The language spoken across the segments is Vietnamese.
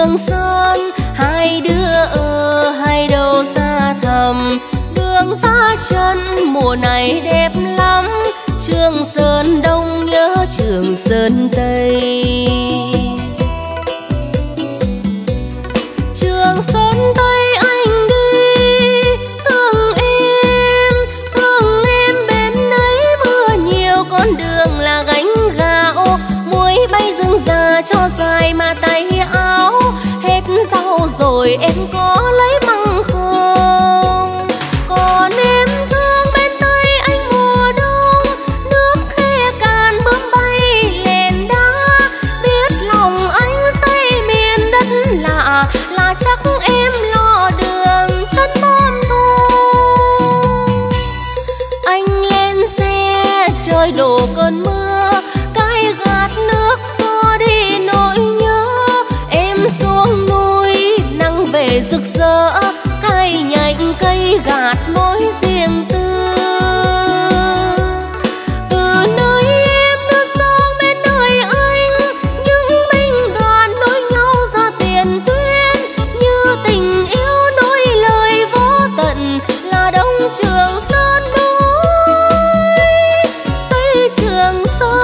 Trường Sơn, hai đứa ở hai đầu xa thầm. Đường xa chân mùa này đẹp lắm, Trường Sơn Đông nhớ Trường Sơn Tây. Trường Sơn Tây anh đi, thương em bên ấy mưa nhiều, con đường là gánh gạo, muối bay rừng già cho dài mà tay áo. Hết rau rồi em có lấy măng không? Còn em thương bên Tây anh mùa đông, nước khe cạn bướm bay lên đá. Biết lòng anh xây miền đất lạ, là chắc em lo đường chân bom thùng. Anh lên xe trời đổ cơn mưa, cái gạt nước xóa đi nỗi nhớ. Em xuống núi nắng về rực rỡ, cái nhành cây gạt mối riêng tư. Từ nơi em đưa sang bên nơi anh, những binh đoàn nối nhau ra tiền tuyến. Như tình yêu nối lời vô tận, là Đông Trường Sơn núi Tây Trường Sơn.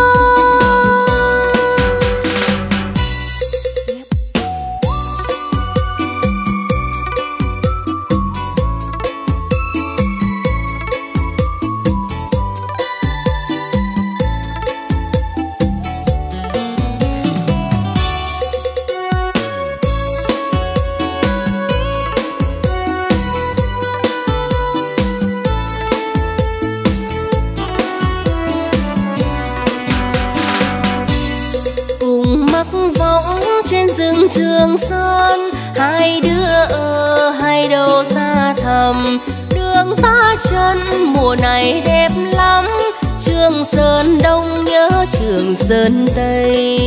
Mắc võng trên rừng Trường Sơn, hai đứa ở hai đầu xa thầm. Đường xa chân mùa này đẹp lắm, Trường Sơn Đông nhớ Trường Sơn Tây.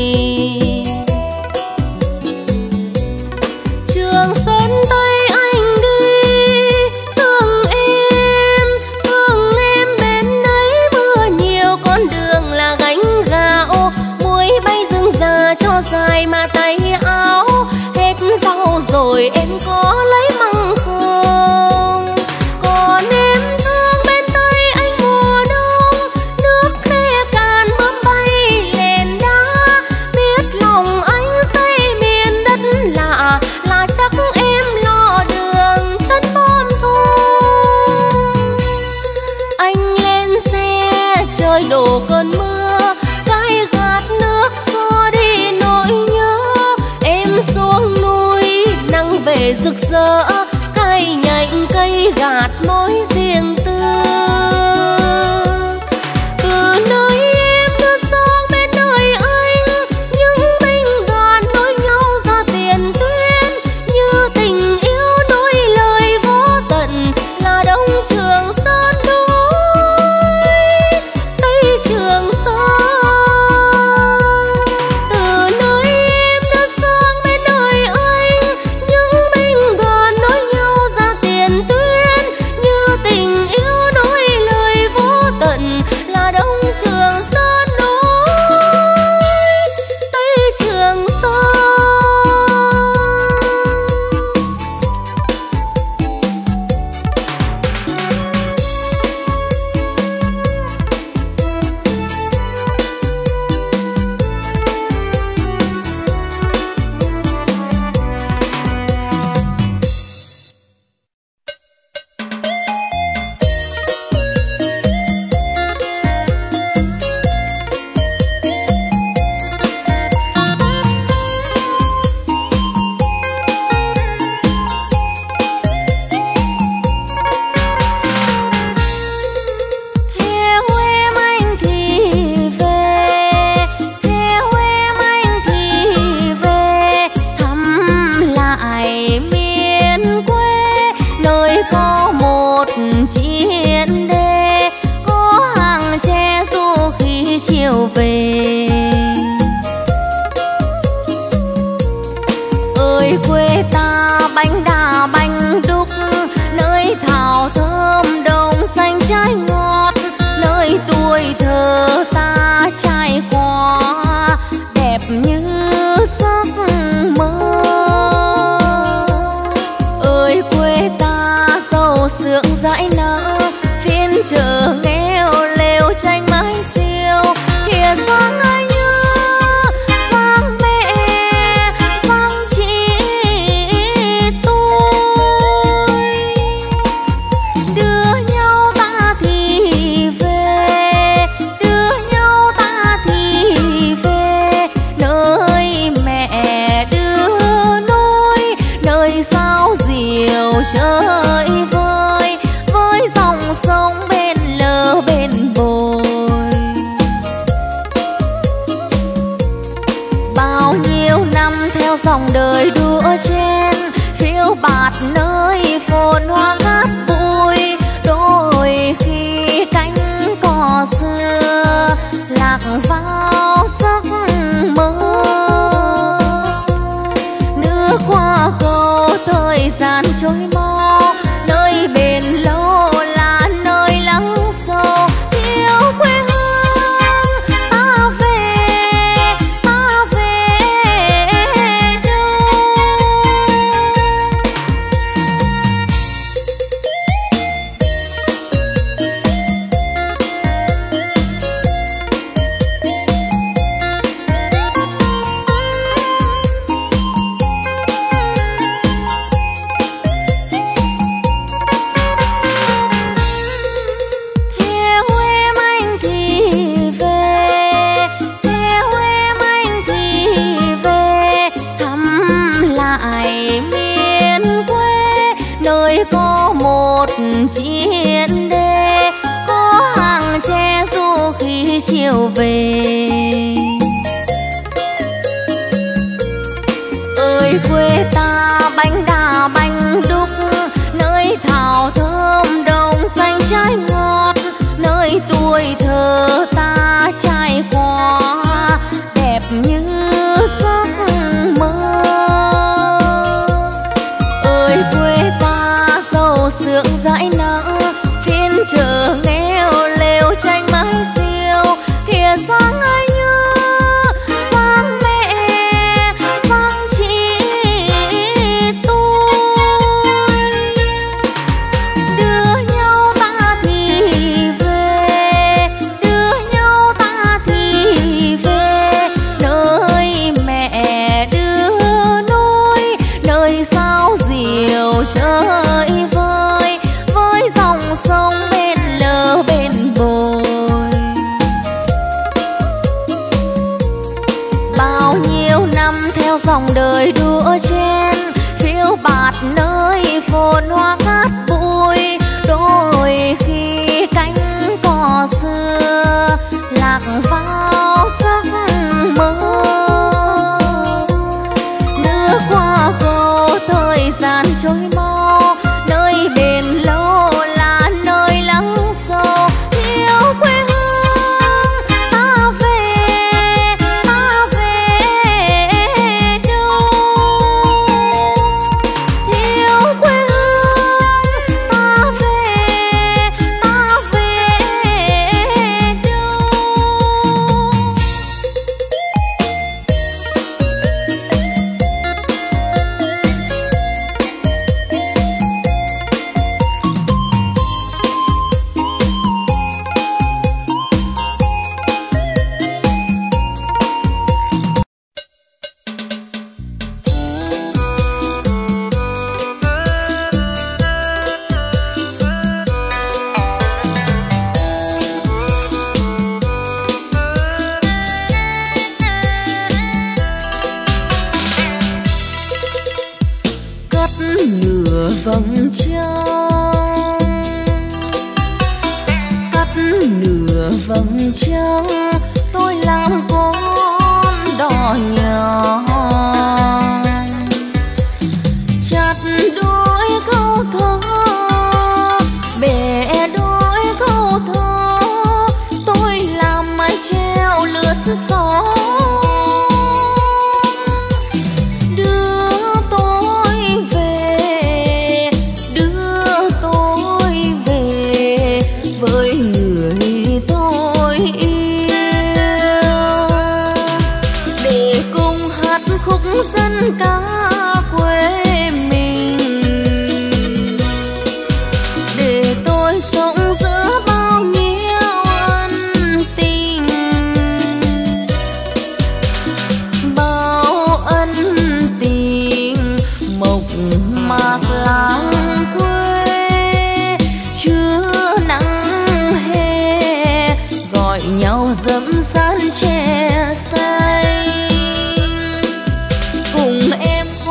Trường Sơn Tây anh đi, thương em bên ấy mưa nhiều, con đường là gánh gạo, muối bay rừng già cho dài mà tay áo. Hết rau rồi em có lấy măng không? Còn em thương bên Tây anh mùa đông, nước khe cạn bướm bay lên đá. Biết lòng anh xây miền đất lạ, là chắc em lo đường chân bom thùng. Anh lên xe trời đổ cơn mưa, cái gạt nước xóa đi nỗi nhớ. Em xuống núi nắng về rực rỡ, cái nhành cây gạt mối riêng tư. Từ nơi em đưa sang bên nơi anh, những binh đoàn nối nhau ra tiền tuyến. Như tình yêu nối lời vô tận, là Đông Trường Sơn núi Tây Trường Sơn. Từ nơi em đưa sang bên nơi anh, những binh đoàn nối nhau ra tiền tuyến. Như tình theo dòng đời đua chen, phiêu bạt nơi phồn hoa cát bụi. Đôi khi cánh cò xưa lạc vào giấc mơ, nước qua cầu thời gian trôi mau, nơi bền lâu là nơi lắng sâu. Thiếu quê hương ta về đâu. Chiến đê có hàng tre du khi chiều về. Ơi quê ta bánh đa bánh đúc, nơi thảo thơm đồng xanh trái ngọt, nơi tuổi thơ ta trải qua đẹp như giấc mơ. Ơi quê ta giàu sương dãi nắng, phiên chợ nghèo lều tranh mái xiêu. Kìa sáng ai nhớ sáng mẹ sáng chị tôi, đưa nhau ta thì về, đưa nhau ta thì về, nơi mẹ đưa nối, nơi sao diều trời vơi với dòng sông bên lờ bên bồi. Bao nhiêu năm theo dòng đời đua chen, phiêu bạt nơi phồn hoa cát bụi. Đôi khi cánh cò xưa lạc vào giấc mơ, nước qua cầu thời gian trôi mau, nơi bền lâu là nơi lắng sâu. Thiếu quê hương ta về đâu. Thiếu quê hương ta về đâu. Cất nửa vầng trăng, cất nửa vầng trăng, tôi làm con đò nhỏ. Chặt đôi câu thơ, bẻ đôi câu thơ, tôi làm mái treo lướt gió. Với người tôi yêu, để cùng hát khúc dân ca quê mình, để tôi sống giữa bao nhiêu ân tình, bao ân tình mộc mạc làng quê. Chưa nắng hè gọi nhau dẫm san tre xanh, cùng em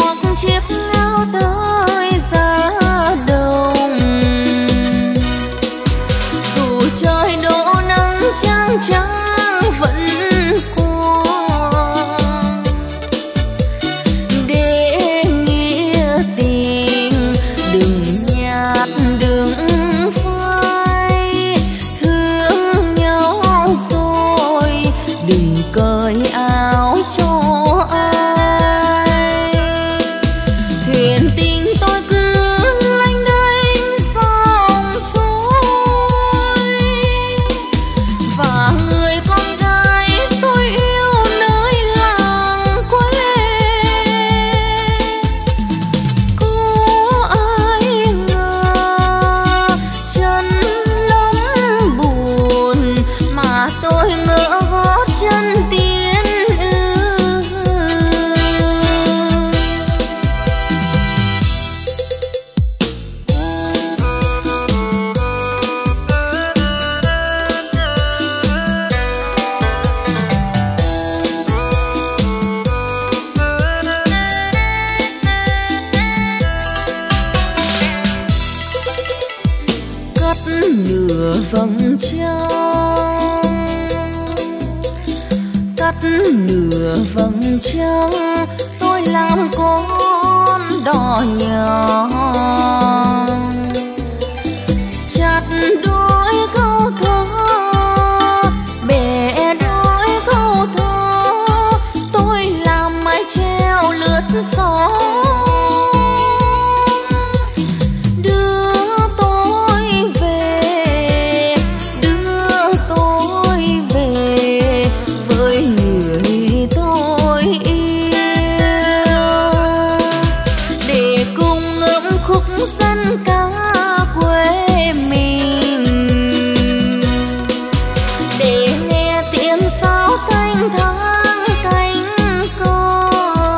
nửa vầng trăng tôi làm con đò nhỏ, chặt đôi câu thơ bẻ đôi câu thơ tôi làm mái treo lướt gió. Dân ca quê mình để nghe tiếng sáo thanh thang cánh cò,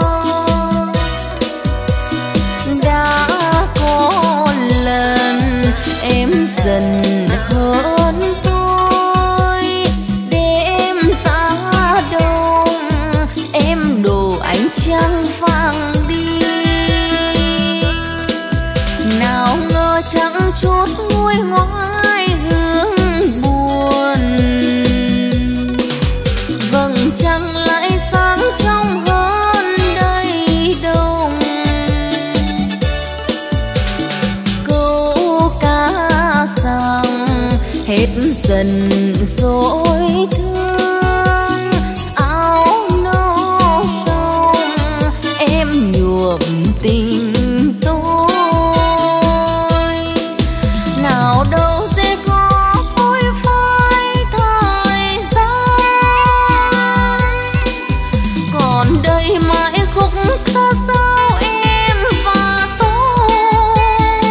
đã có lần em dần hơn tôi đêm giá đông em đổ ánh trăng vàng đi. Nào ngờ chẳng chút nguôi ngoai hương buồn, vầng trăng lại sáng trong hơn đây đông. Câu ca rằng hết dần rồi thương, áo nâu sông em nhuộm tình tôi. Nào đâu sẽ có phôi phai thời gian, còn đây mãi khúc ca dao em và tôi.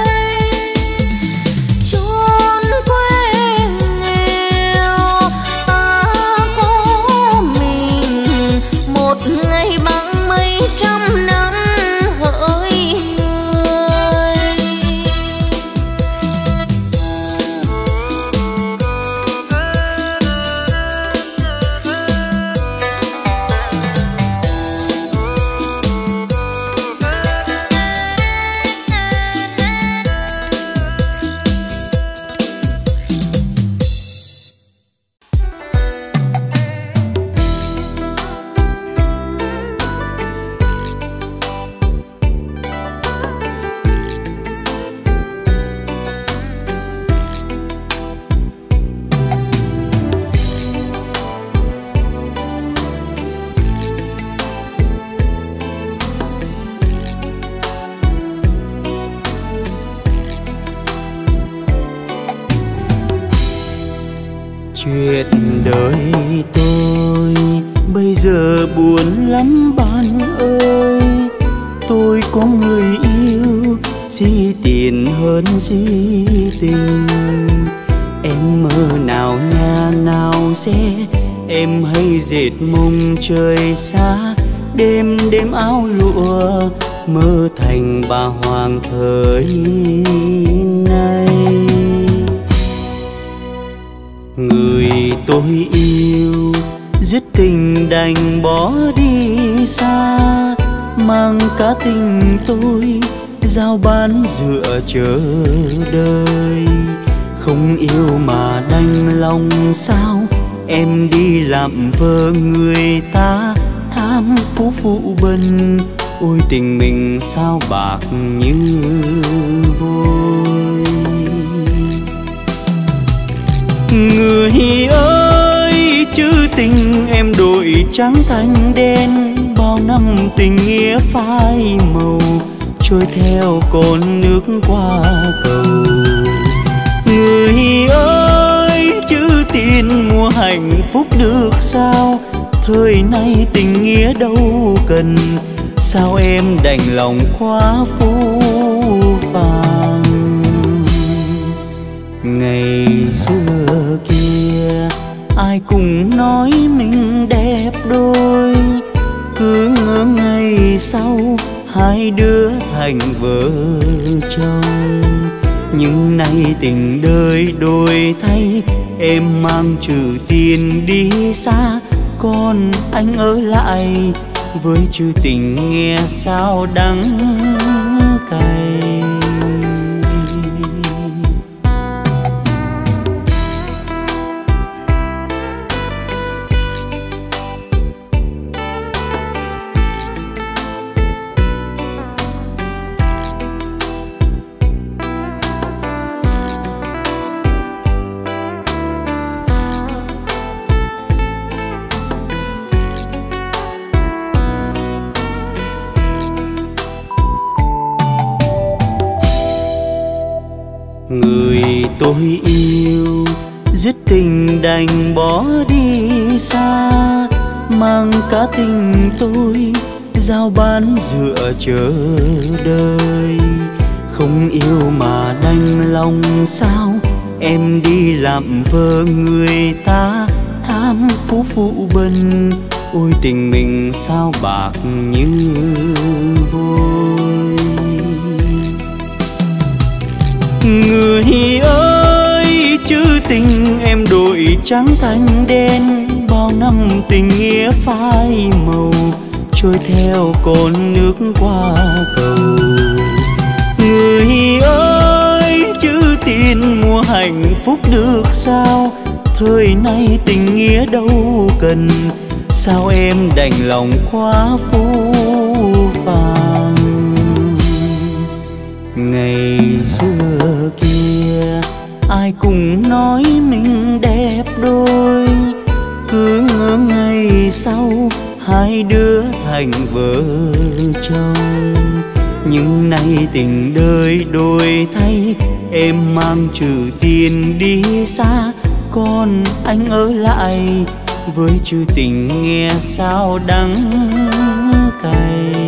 Chốn quê nghèo ta có mình, một ngày bằng mấy trăm năm hỡi người. Chuyện đời tôi bây giờ buồn lắm bạn ơi. Tôi có người yêu, gì tiền hơn gì tình. Em mơ nào nhà nào xe, em hay dệt mông trời xa. Đêm đêm áo lụa mơ thành bà hoàng thời nay. Người tôi yêu dứt tình đành bỏ đi xa, mang cả tình tôi giao bán dựa chờ đợi. Không yêu mà đành lòng sao, em đi làm vợ người ta tham phú phụ bần. Ôi tình mình sao bạc như vôi. Người ơi chữ tình em đổi trắng thành đen, bao năm tình nghĩa phai màu trôi theo con nước qua cầu. Người ơi chữ tiền mua hạnh phúc được sao, thời nay tình nghĩa đâu cần. Sao em đành lòng quá phũ phàng. Ngày xưa kia ai cũng nói mình đẹp đôi, cứ ngỡ ngày sau hai đứa thành vợ chồng. Nhưng nay tình đời đổi thay, em mang chữ tiền đi xa, còn anh ở lại với chữ tình nghe sao đắng cay. tôi yêu, dứt tình đành bỏ đi xa, mang cả tình tôi giao bán dựa chờ đợi. Không yêu mà đành lòng sao, em đi làm vợ người ta tham phú phụ bần. Ôi tình mình sao bạc như vôi. Người ơi chữ tình em đổi trắng thành đen, bao năm tình nghĩa phai màu trôi theo con nước qua cầu. Người ơi chữ tiền mua hạnh phúc được sao, thời nay tình nghĩa đâu cần, sao em đành lòng quá phũ phàng. Ngày xưa kia ai cũng nói mình đẹp đôi, cứ ngỡ ngày sau hai đứa thành vợ chồng. Nhưng nay tình đời đổi thay, em mang chữ tiền đi xa, còn anh ở lại với chữ tình nghe sao đắng cay.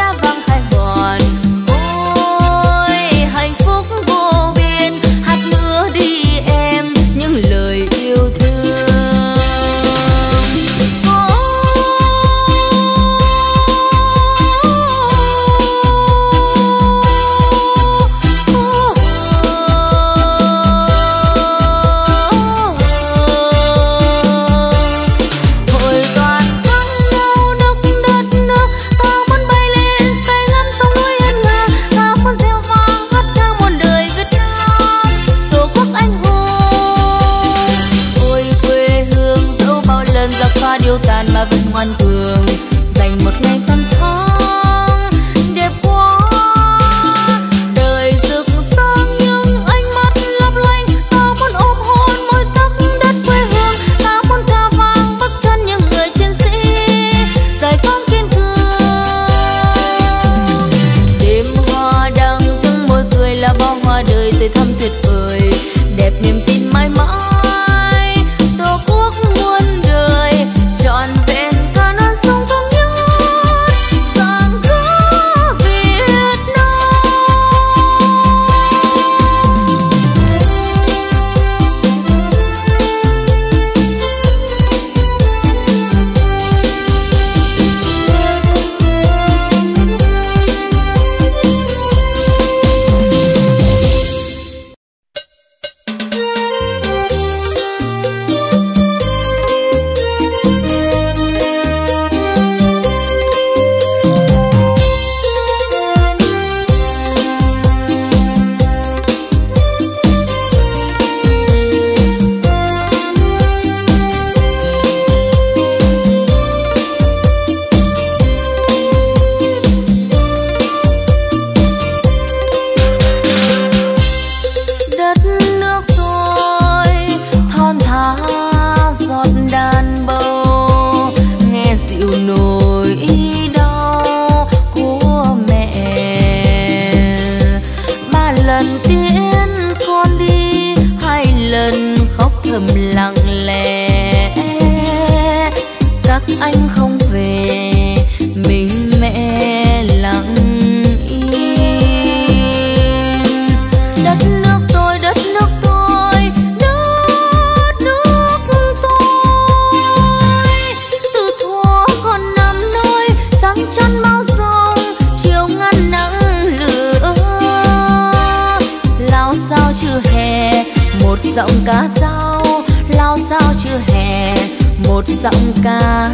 hạnh phúc vô biên, hạt mưa đẹp niềm tin mãi mãi. Tổ quốc muôn đời trọn vẹn cả non sông thống nhất, sáng gió Việt Nam. Anh không về, mình mẹ lặng im. Đất nước tôi, đất nước tôi, đất nước tôi. Từ thuở còn nằm nơi sáng chân bao sông, chiều ngăn nắng lửa. Lao sao chưa hè một giọng ca dao, lao sao chưa hè một giọng ca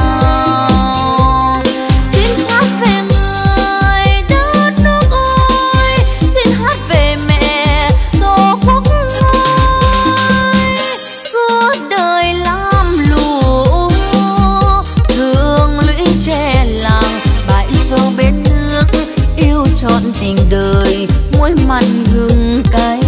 dao. Xin hát về người đất nước ơi, xin hát về mẹ tổ quốc ơi. Suốt đời lam lũ thương lũy tre làng, bãi dâu bên nước yêu trọn tình đời muối mặn gừng cay.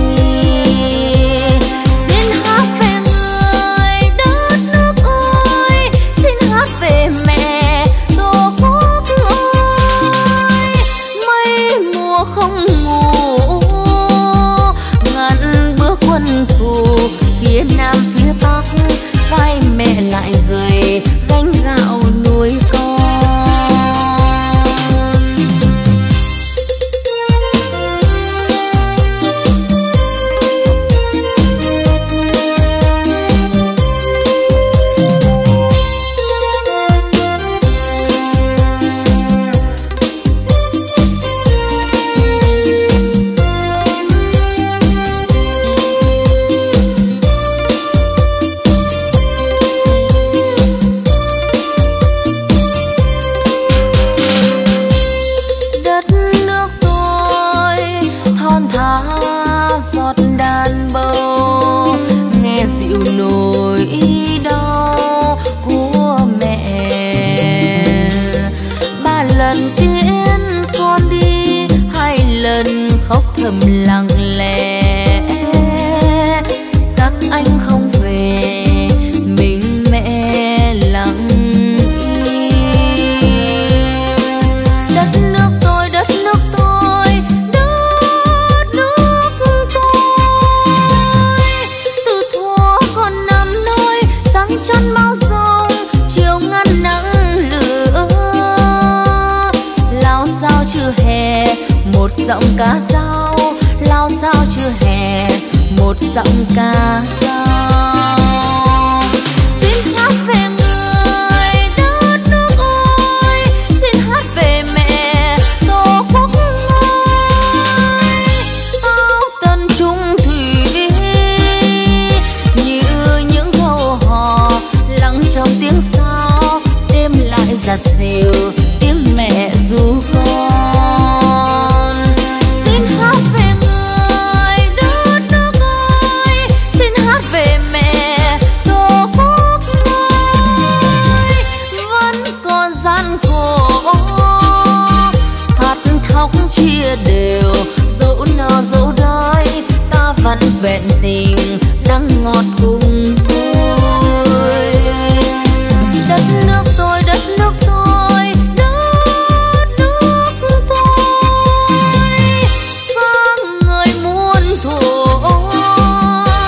Phía Nam phía Bắc vai mẹ lại gầy gánh gạo nuôi con. Khóc thầm lặng lẽ, các anh không về, mình mẹ lặng im. Đất nước tôi, đất nước tôi, đất nước tôi. Từ thuở còn nằm nơi sáng chân bao sông, chiều ngăn nắng lửa. Lao sao chưa hè một giọng ca dao, lao sao chưa hè một giọng ca dao. Xin hát về người đất nước ơi, xin hát về mẹ tổ quốc ơi. Áo tần trung thủy như những câu hò lắng trong tiếng sao, đêm lại giặt dịu tiếng mẹ ru con. Chia đều dẫu no dẫu đói, ta vẫn vẹn tình đắng ngọt cùng vui. Đất nước tôi, đất nước tôi, đất nước tôi. Sáng người muôn thuở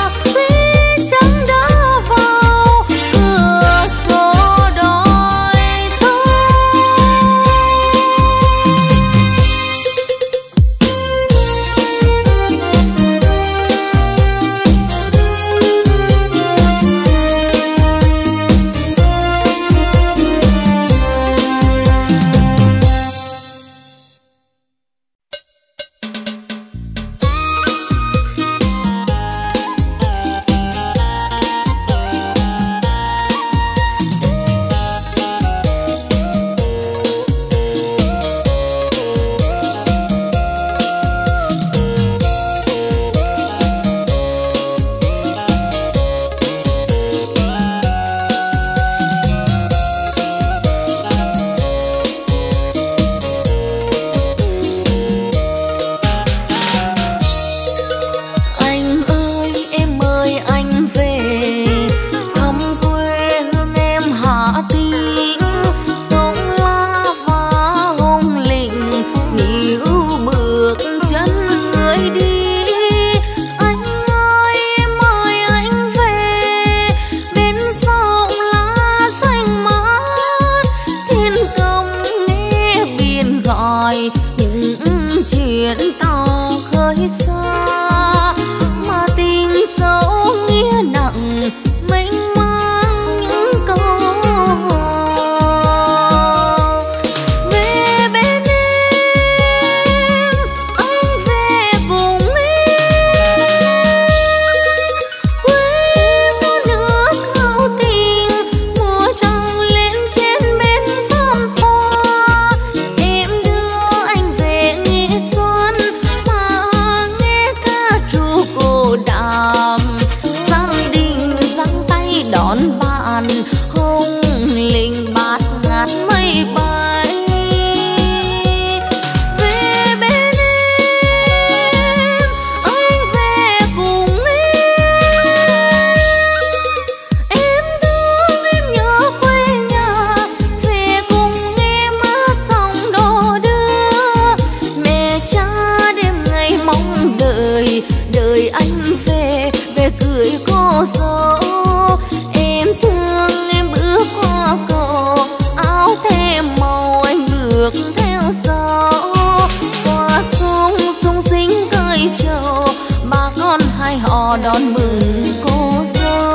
hai họ đón mừng cô dâu.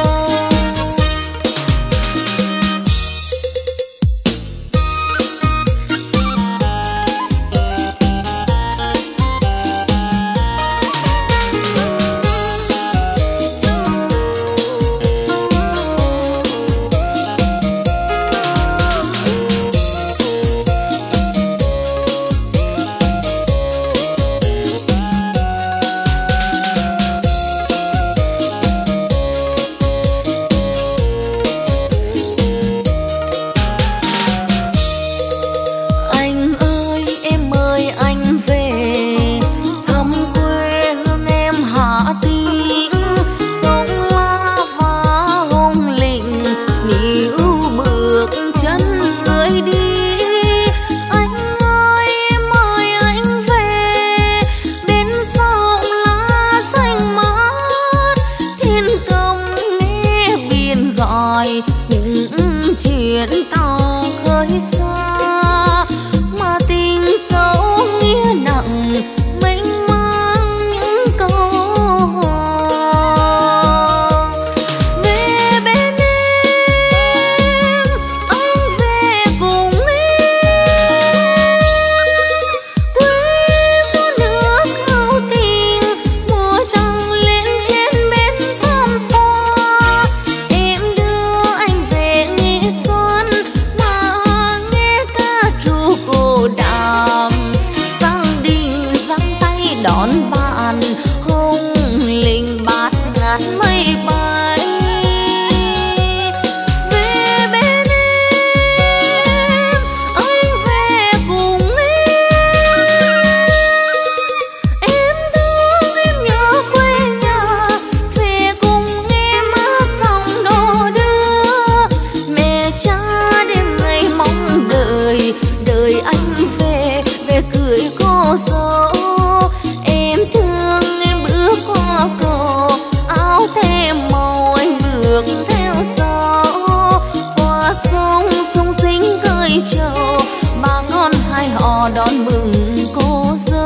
Đón mừng cô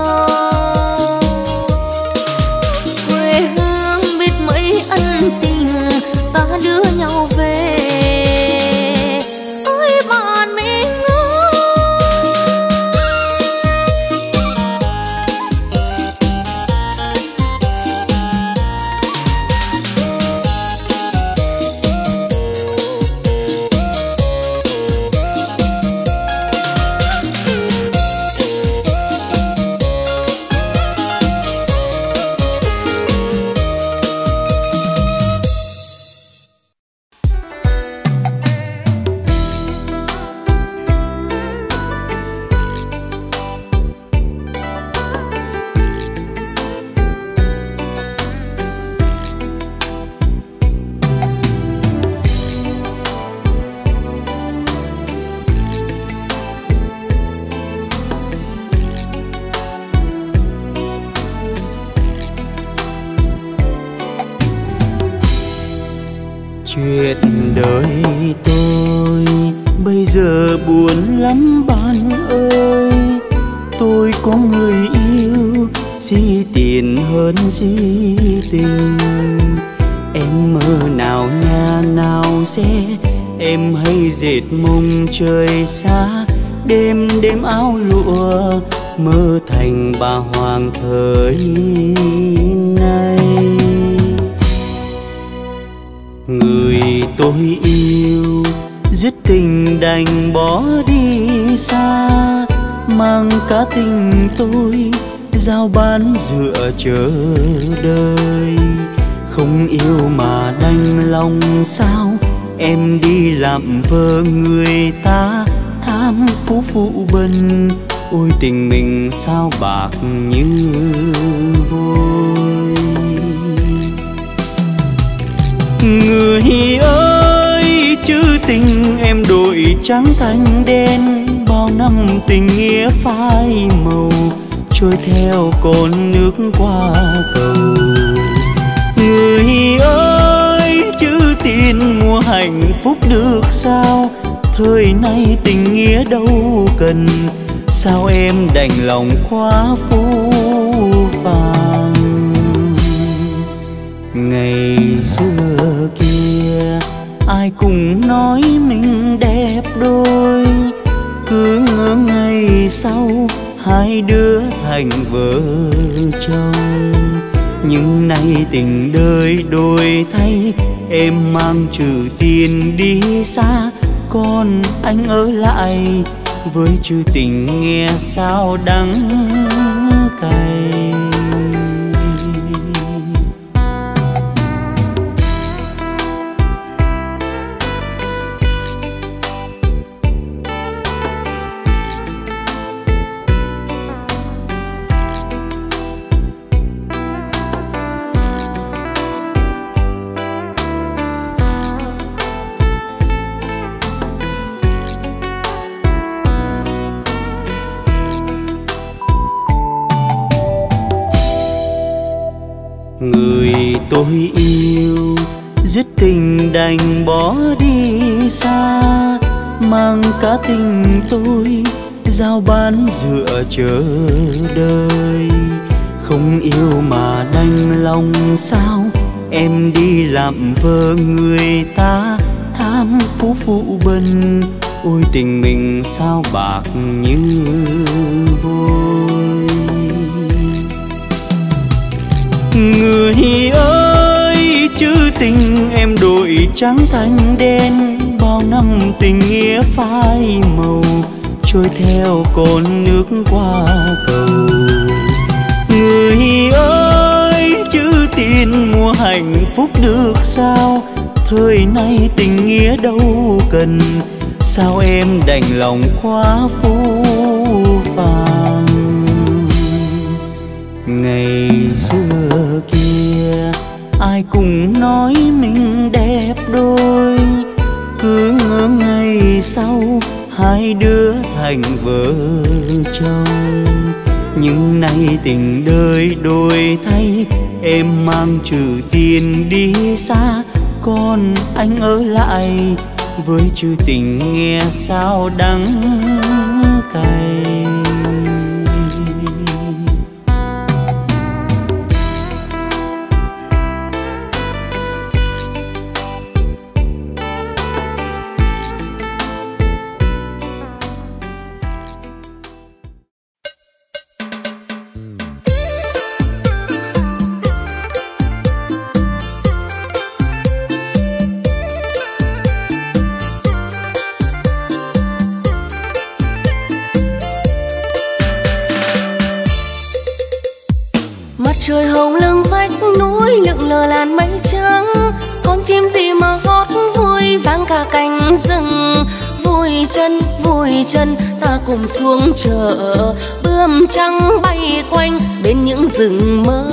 dâu. Quê hương biết mấy ân tình ta đưa nhau về. Ôi bạn mình chuyện đời tôi bây giờ buồn lắm bạn ơi. Tôi có người yêu si tiền hơn si tình. Em mơ nào nhà nào sẽ em hay dệt mông trời xa. Đêm đêm áo lụa mơ thành bà hoàng thời nay. Người tôi yêu dứt tình đành bỏ đi xa. Mang cả tình tôi giao bán dựa chờ đợi. Không yêu mà đành lòng sao em đi làm vợ người ta. Tham phú phụ bần ôi tình mình sao bạc như vôi. Người ơi chữ tình em đổi trắng thành đen. Bao năm tình nghĩa phai màu trôi theo con nước qua cầu. Người ơi chữ tiền mua hạnh phúc được sao. Thời nay tình nghĩa đâu cần. Sao em đành lòng quá phũ phàng. xưa kia ai cũng nói mình đẹp đôi, cứ ngỡ ngày sau hai đứa thành vợ chồng. Nhưng nay tình đời đổi thay, em mang chữ tiền đi xa, còn anh ở lại với chữ tình nghe sao đắng cay. Người tôi yêu dứt tình đành bỏ đi xa, mang cả tình tôi giao bán dựa chờ đợi. Không yêu mà đành lòng sao, em đi làm vợ người ta tham phú phụ bần. Ôi tình mình sao bạc như vôi. Người ơi chữ tình em đổi trắng thành đen, bao năm tình nghĩa phai màu trôi theo con nước qua cầu. Người ơi chữ tiền mua hạnh phúc được sao, thời nay tình nghĩa đâu cần, sao em đành lòng quá phũ phàng. Ngày xưa kia ai cũng nói mình đẹp đôi, cứ ngỡ ngày sau hai đứa thành vợ chồng. Nhưng nay tình đời đổi thay, em mang chữ tiền đi xa, còn anh ở lại với chữ tình nghe sao đắng cay. Trời hồng lưng vách núi lượn lờ làn mây trắng, con chim gì mà hót vui vang cả cánh rừng. Vui chân ta cùng xuống chợ, bướm trắng bay quanh bên những rừng mơ.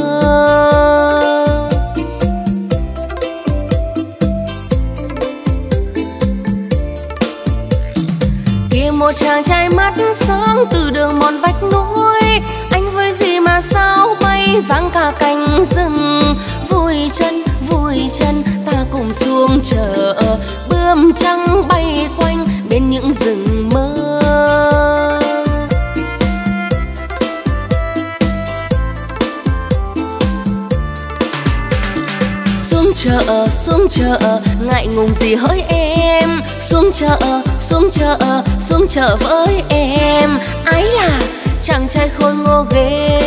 Kia một chàng trai mắt sáng từ đường mòn vách núi, anh với gì mà sao bay vang cả cánh rừng. Vui chân ta cùng xuống chợ, bướm trắng bay quanh bên những rừng mơ. Xuống chợ ngại ngùng gì hỡi em, xuống chợ với em. Ái là chàng trai khôi ngô ghê.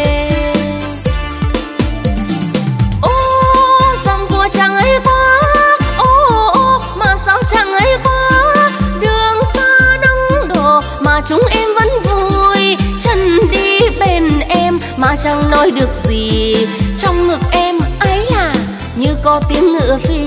Ô dòng của chàng ấy quá, ô mà sao chàng ấy quá. Đường xa nắng đổ mà chúng em vẫn vui, chân đi bên em mà chẳng nói được gì. Trong ngực em ái là như có tiếng ngựa phi.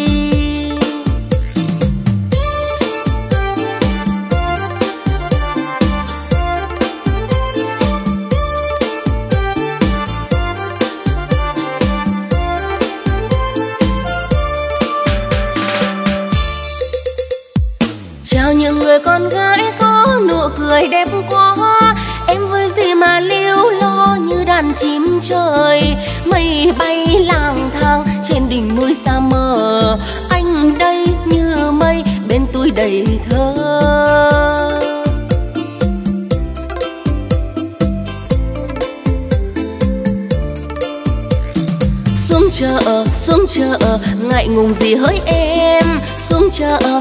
Chào những người con gái có nụ cười đẹp quá, em với gì mà liêu lo như đàn chim trời. Mây bay lang thang trên đỉnh núi xa mờ, anh đây như mây bên tôi đầy thơ. xuống chợ ngại ngùng gì hỡi em, xuống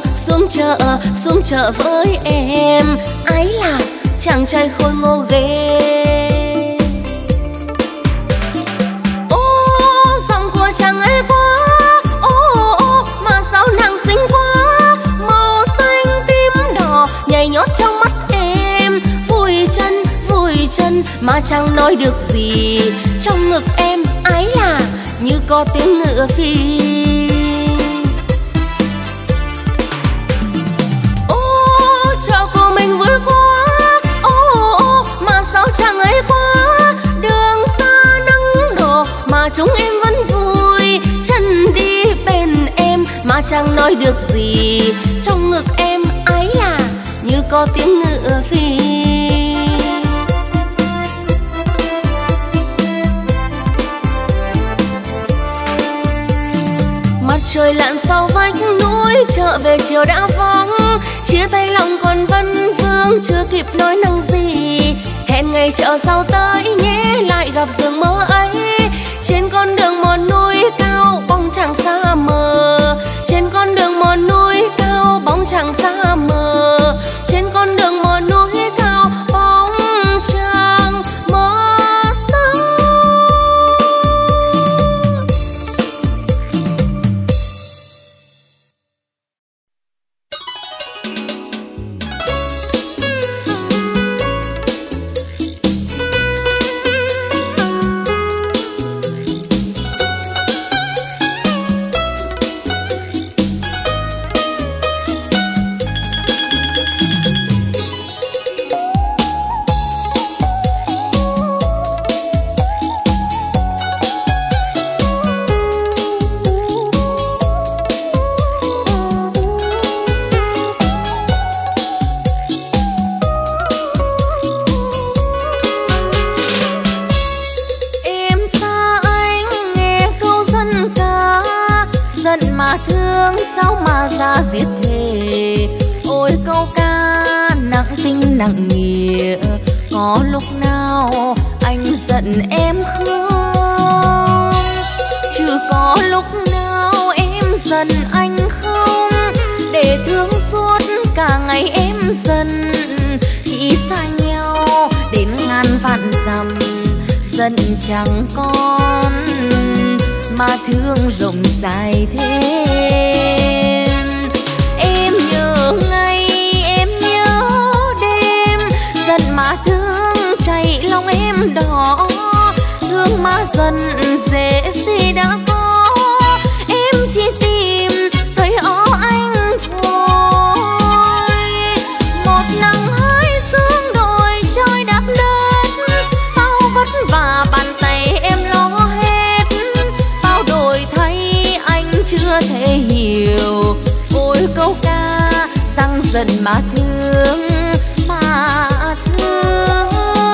chợ với em. Ái là chàng trai khôi ngô ghê. Ô giọng của chàng ấy quá, ô mà sao nàng xinh quá, màu xanh tím đỏ nhảy nhót trong mắt em. Vui chân mà chẳng nói được gì, trong ngực em ái là như có tiếng ngựa phi. Ô chợ của mình vui quá, ô mà sao chẳng ấy quá, đường xa nắng đổ mà chúng em vẫn vui. Chân đi bên em mà chẳng nói được gì, trong ngực em ái là như có tiếng ngựa phi. Mặt trời lặn sau vách núi, chợ về chiều đã vắng, chia tay lòng còn vấn vương chưa kịp nói năng gì. Hẹn ngày chợ sau tới nhé, lại gặp giường mơ ấy. Trên con đường mòn núi cao bóng chẳng xa mờ, trên con đường mòn núi cao bóng chẳng xa mờ, trên con đường mòn núi cao bóng chẳng mờ xa. Thương sao mà ra giết thề, ôi câu ca nặng tình nặng nghĩa. Có lúc nào anh giận em không, chứ có lúc nào em giận anh không. Để thương suốt cả ngày em giận, khi xa nhau đến ngàn vạn dặm. Giận chẳng còn mà thương rộng dài thêm. Em nhớ ngày em nhớ đêm, giận mà thương chảy lòng em đỏ. Thương mà giận dễ gì đã có, em chỉ tìm thấy ó anh thôi. Một nắng hai sương đồi trôi đạp đất, bao vất vả bàn tay em lo hết. Bao đổi thay anh chưa thể hiểu, ôi câu ca răng giận mà thương mà thương.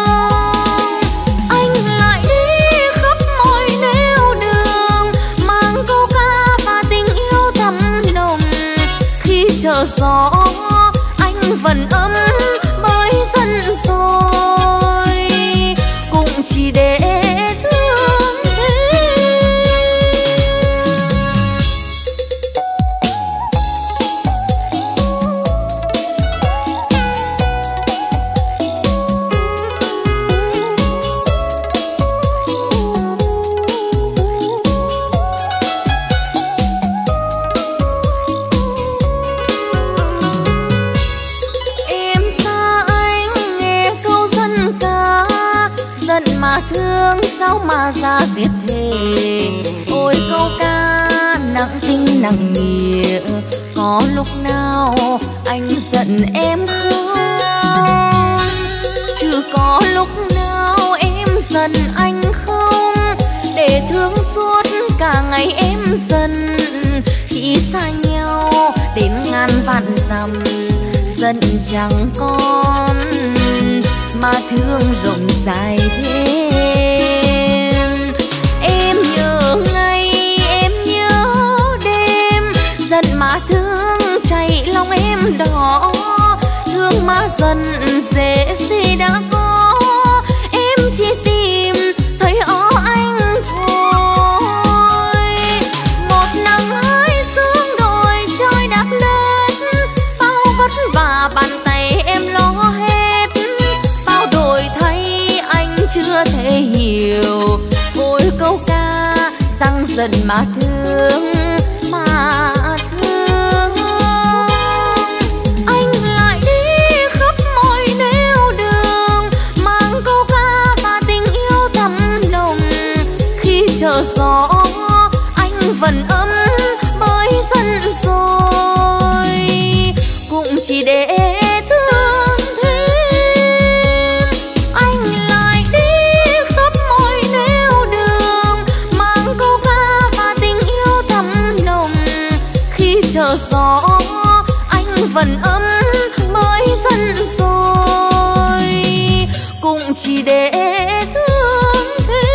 Anh lại đi khắp mọi nẻo đường, mang câu ca và tình yêu thầm nồng. Khi chờ gió anh vẫn ấm bởi giận rồi, cũng chỉ để thương thế. Thương sao mà ra giết thề, ôi câu ca nặng tình nặng nghĩa. Có lúc nào anh giận em không, chứ có lúc nào em giận anh không. Để thương suốt cả ngày em giận, khi xa nhau đến ngàn vạn dặm. Giận chẳng còn mà thương rộng dài thêm. Em nhớ ngày em nhớ đêm, giận mà thương chảy lòng em đỏ. Thương mà giận dễ gì đã có, em chỉ tìm thấy ó anh thôi. giận mà thương, mà thương. Anh lại đi khắp mọi nẻo đường, mang câu ca và tình yêu thầm nồng. Khi chờ gió anh vẫn ấm bởi giận rồi, cũng chỉ để thương thêm. Anh lại đi khắp mọi nẻo đường, mang câu ca và tình yêu thầm nồng. Khi chờ gió anh vẫn ấm bởi giận rồi, cũng chỉ để thương thêm.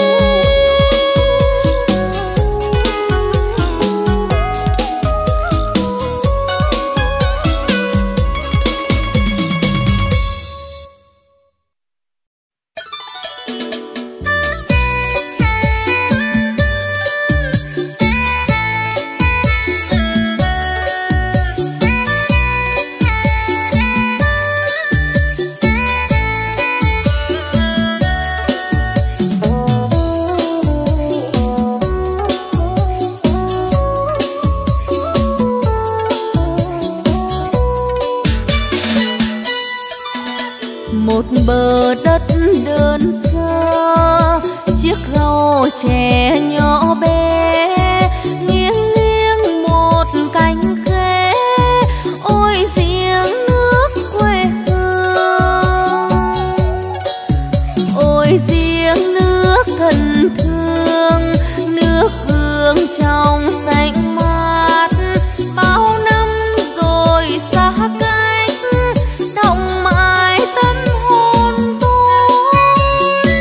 Một bờ đất đơn sơ, chiếc gấu trẻ nhỏ bé, nghiêng nghiêng một cánh khế. Ôi giếng nước quê hương, ôi giếng nước thân thương, nước gương trong xanh mát. Bao năm rồi xa cách, động mãi tâm hồn tôi.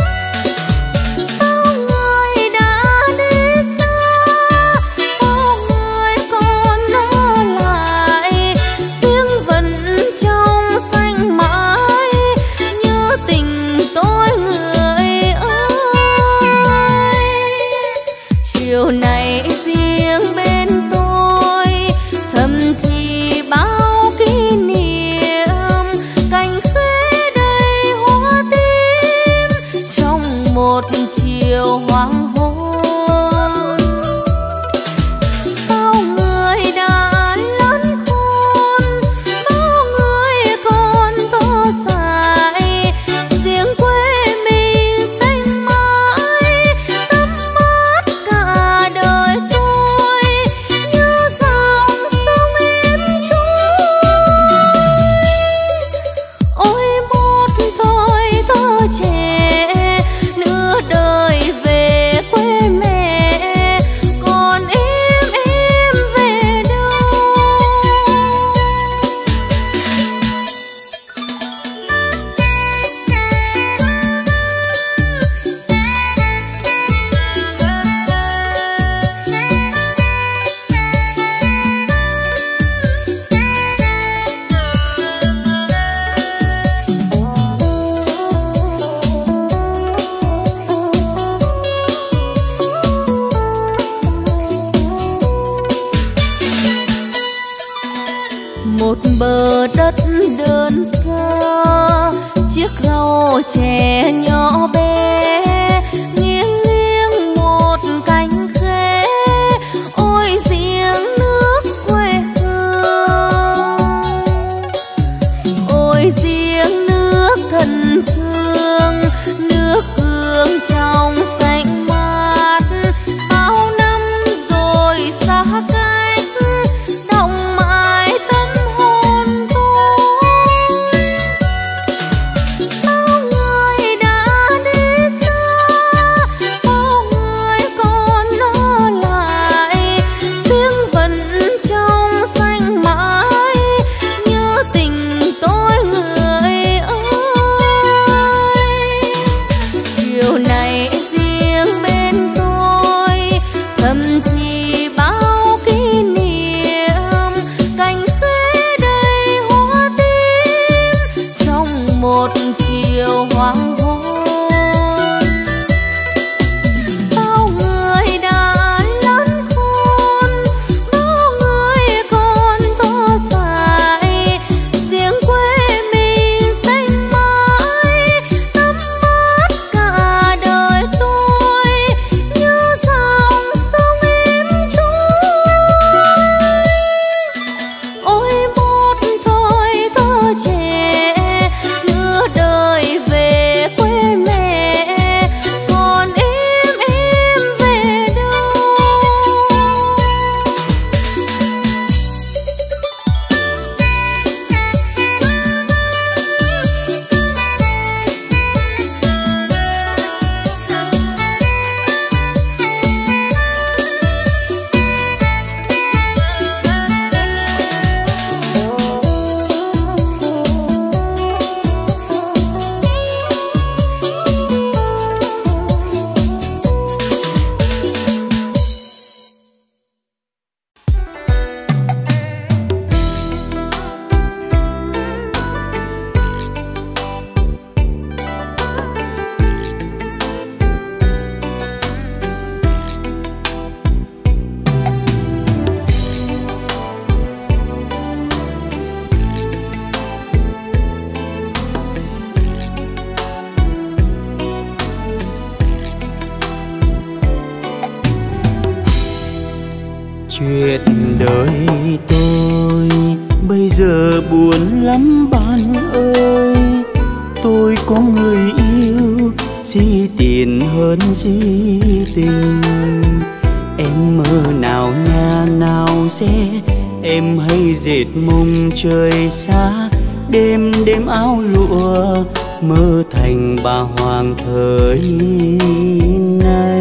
Bao người đã đi xa, bao người còn ở lại, riêng vẫn trong xanh mãi. Nhớ tình tôi người ơi, chiều nay riêng bên tôi thầm thì bao kỷ niệm. Cành khế đầy hoa tím trong một chiều hoàng hôn. Bao người đã lớn khôn, bao người còn thơ dại, riêng quê mình xanh mãi, tắm mát cả đời tôi. Như dòng sông êm trôi, ôi một thời thơ trẻ, nửa đời về quê mẹ, còn em về đâu. Một bờ đất đơn sơ, chiếc gấu trẻ nhỏ bé, nghiêng nghiêng một cánh khế. Ôi giếng nước quê hương, ôi giếng nước thân thương, nước gương trong xanh mát. Bao năm rồi xa cách, động mãi tâm hồn tôi. Bao người đã đi Chuyện đời tôi bây giờ buồn lắm bạn ơi. Tôi có người yêu, gì tiền hơn gì tình. Em mơ nào nhà nào sẽ, em hay dệt mông trời xa. Đêm đêm áo lụa mơ thành bà hoàng thời nay.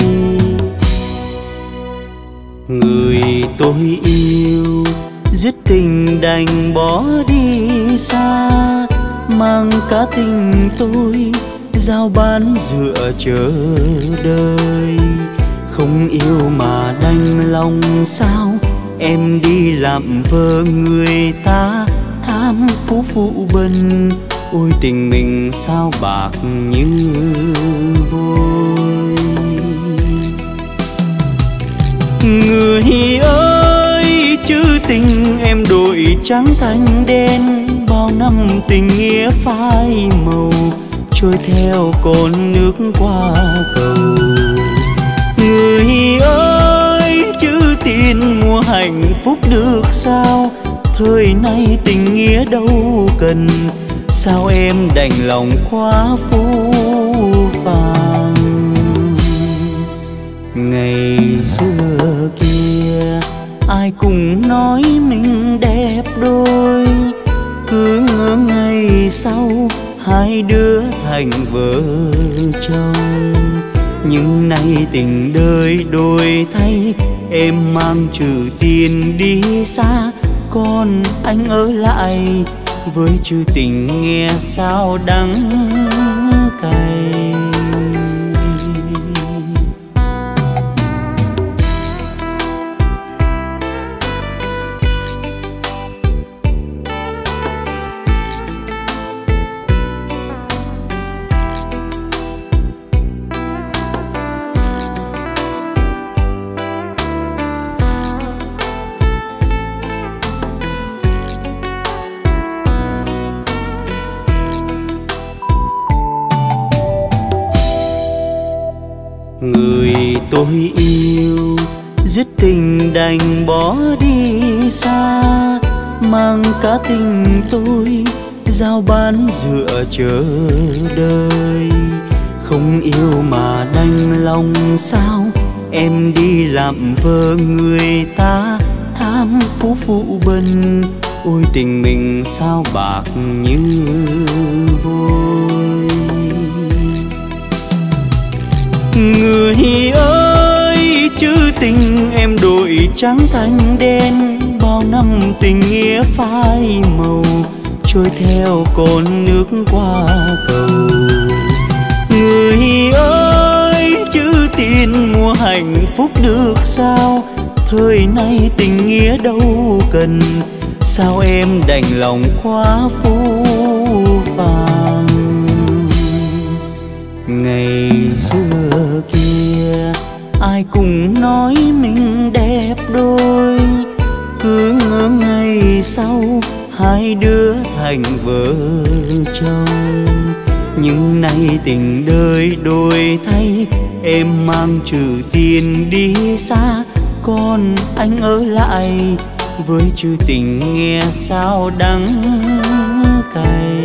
Người tôi yêu dứt tình đành bỏ đi xa, mang cả tình tôi giao bán dựa chờ đợi. Không yêu mà đành lòng sao, em đi làm vợ người ta tham phú phụ bần. Ôi tình mình sao bạc như vôi. Người ơi chữ tình em đổi trắng thành đen, bao năm tình nghĩa phai màu trôi theo con nước qua cầu. Người ơi chữ tiền mua hạnh phúc được sao, thời nay tình nghĩa đâu cần. Sao em đành lòng quá phũ phàng. Ngày xưa kia ai cũng nói mình đẹp đôi, cứ ngỡ ngày sau hai đứa thành vợ chồng. Nhưng nay tình đời đổi thay, em mang chữ tiền đi xa, còn anh ở lại với chữ tình nghe sao đắng cay. Người tôi yêu dứt tình đành bỏ đi xa, mang cả tình tôi giao bán dựa chờ đợi. Không yêu mà đành lòng sao, em đi làm vợ người ta tham phú phụ bần. Ôi tình mình sao bạc như vôi. Người ơi chữ tình em đổi trắng thành đen, bao năm tình nghĩa phai màu trôi theo con nước qua cầu. Người ơi chữ tiền mua hạnh phúc được sao, thời nay tình nghĩa đâu cần. Sao em đành lòng quá phũ phàng. Ngày xưa kia ai cũng nói mình đẹp đôi, cứ ngỡ ngày sau hai đứa thành vợ chồng. Nhưng nay tình đời đổi thay, em mang chữ tiền đi xa, còn anh ở lại với chữ tình nghe sao đắng cay.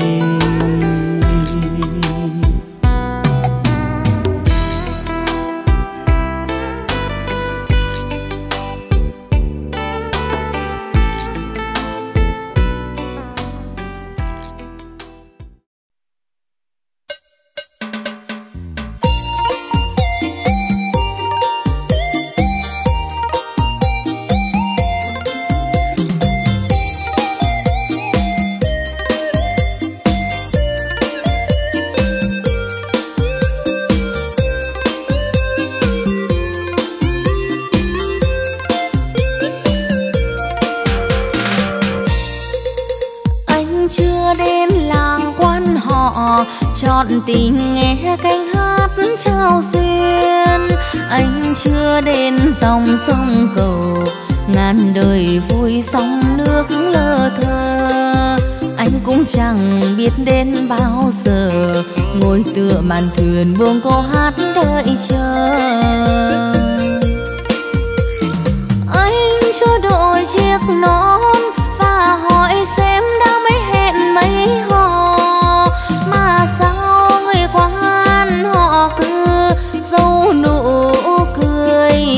Chọn tình nghe cánh hát trao duyên, anh chưa đến dòng sông cầu, ngàn đời vui sóng nước lơ thơ. Anh cũng chẳng biết đến bao giờ, ngồi tựa màn thuyền buông câu hát đợi chờ. Anh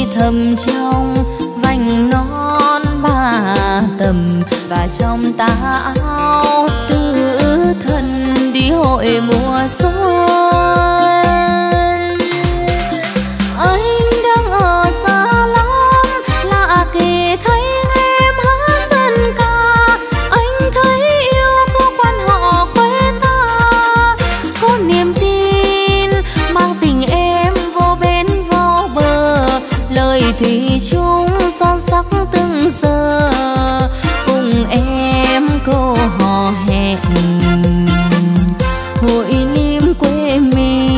thầm trong vành non ba tầm, và trong tà áo tứ thân đi hội mùa xuân. Anh đang ở xa lắm, lạ kỳ thấy em hát dân ca. Anh thấy yêu cô quan họ quê ta, có niềm tin mang tình em vô bến vô bờ. Lời thủy chung son sắc từng giờ, cùng em câu hò hẹn hội lim quê mình.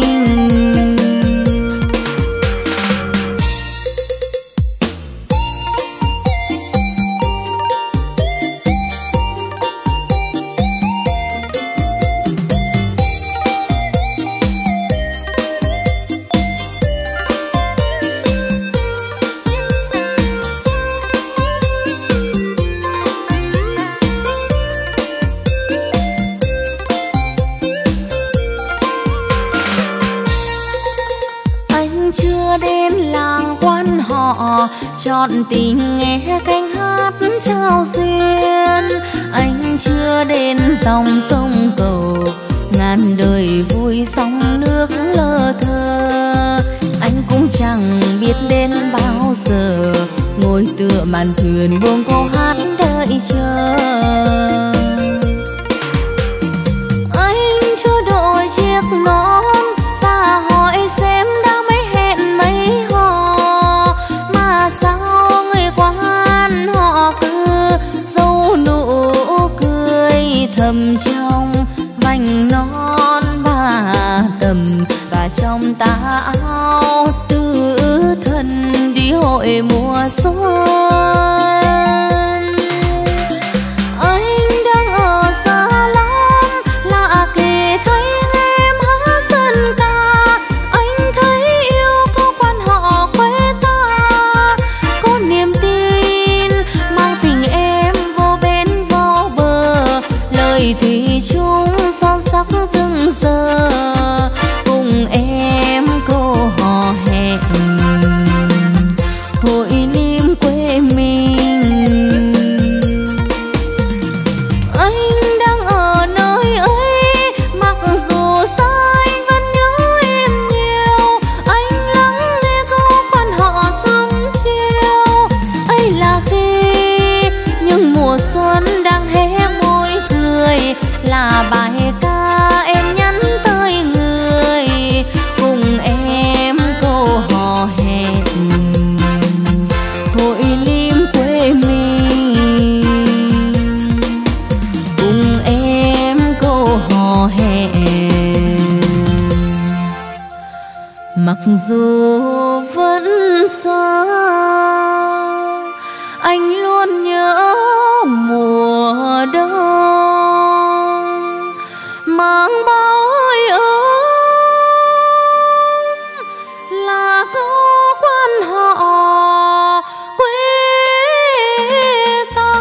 Chọn tình nghe cánh hát trao duyên. Anh chưa đến dòng sông cầu, ngàn đời vui sóng nước lơ thơ. Anh cũng chẳng biết đến bao giờ, ngồi tựa màn thuyền buông câu hát đợi chờ. Anh chưa đội chiếc nón và hỏi xem đã mấy hẹn mấy hò, mà sao người quan họ cứ dấu nụ cười thầm trong vành non ba tầm, và trong tà áo tứ thân đi hội mùa xuân. Anh đang ở xa lắm, lạ kỳ thấy em hát dân ca. Anh thấy yêu cô quan họ quê ta, có niềm tin mang tình em vô bến vô bờ. Lời thủy chung son sắc từng giờ, cùng em câu hò hẹn hội lim quê mình. Anh đang ở nơi ấy, mặc dù xa anh vẫn nhớ em nhiều. Anh lắng nghe câu quan họ sớm chiều. Ấy là khi những mùa xuân đang hé môi cười, là bài ca em nhắn tới người, cùng em câu hò hẹn hội lim quê mình. Cùng em câu hò hẹn mặc dù vẫn xa, anh luôn nhớ mùa đông mang bao hơi ấm, là câu quan họ quê ta.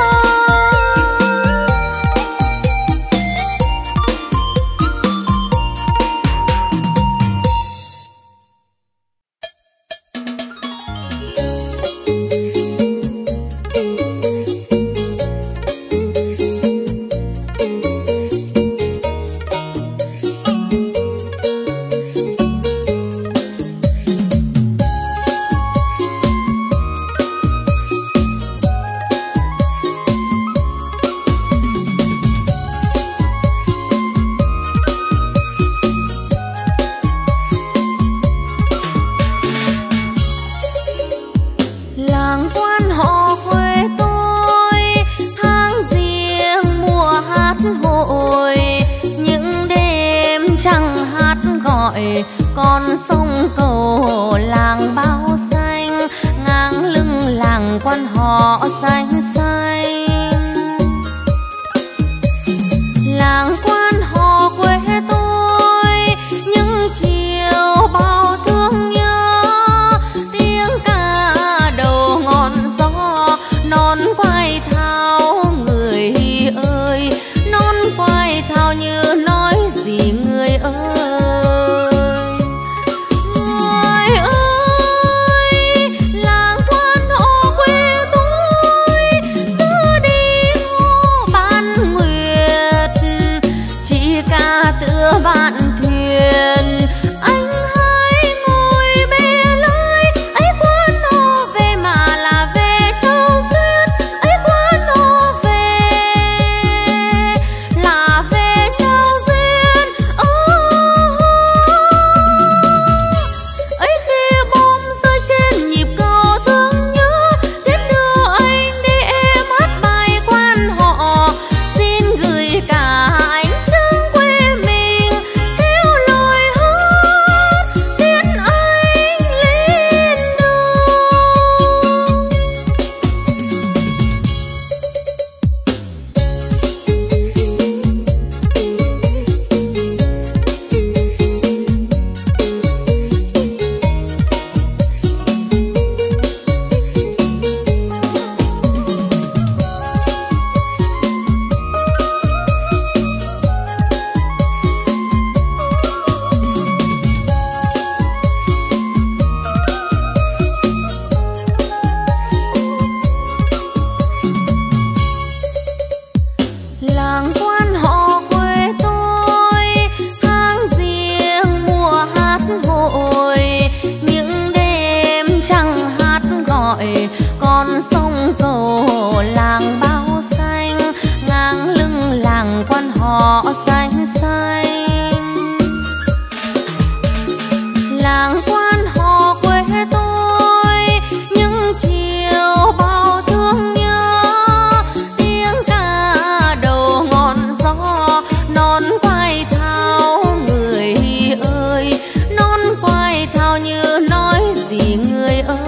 Làng quan họ quê tôi, tháng riêng mùa hát hội. Những đêm trăng hát gọi, con sông cầu làng bao xanh, ngang lưng làng quan họ xanh xanh. Làng quan họ quê tôi, những chiều bao thương nhớ, tiếng ca đầu ngọn gió, non quay thao người ơi, non quay thao như nói gì người ơi. Người ơi, gọi con sông cầu làng bao xanh, ngang lưng làng quan họ xanh xanh. Làng quan họ quê tôi những chiều bao thương nhớ, tiếng ca đầu ngọn gió non quay thao người ơi, non quay thao như nói gì người ơi.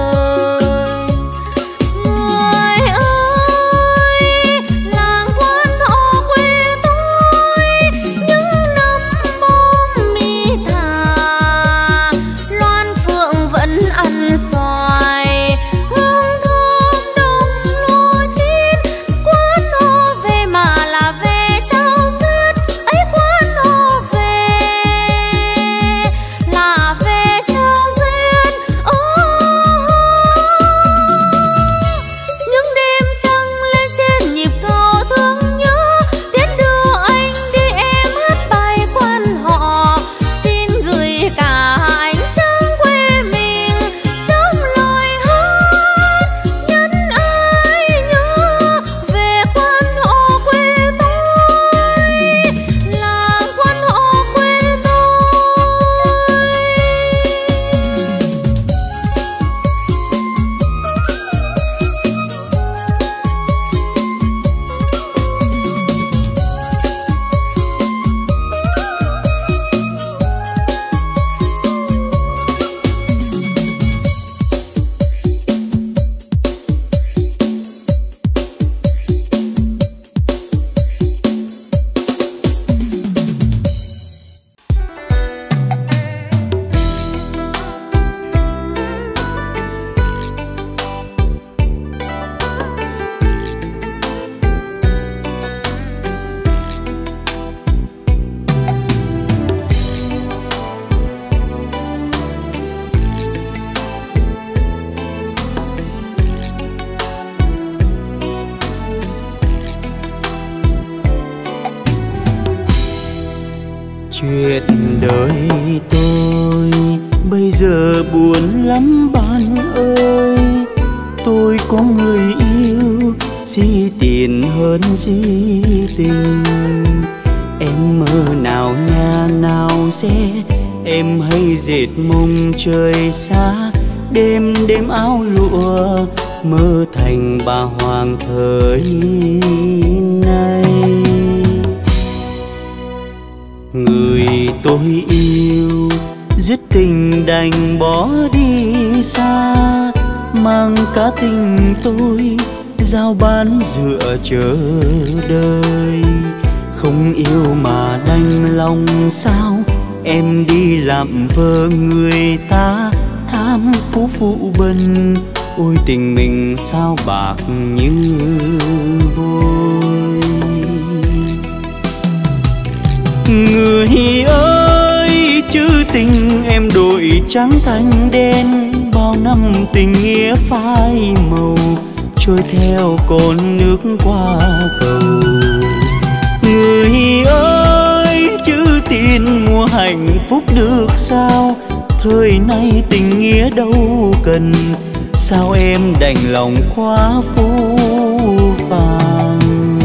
Chuyện đời tôi bây giờ buồn lắm bạn ơi. Tôi có người yêu si tiền hơn si tình. Em mơ nào nhà nào sẽ, em hay dệt mông trời xa. Đêm đêm áo lụa mơ thành bà hoàng thời nay. Người tôi yêu dứt tình đành bỏ đi xa, mang cả tình tôi giao bán dựa chờ đợi. Không yêu mà đành lòng sao, em đi làm vợ người ta tham phú phụ bần. Ôi tình mình sao bạc như vôi. Người ơi chữ tình em đổi trắng thành đen, bao năm tình nghĩa phai màu trôi theo con nước qua cầu. Người ơi chữ tiền mua hạnh phúc được sao, thời nay tình nghĩa đâu cần. Sao em đành lòng quá phũ phàng.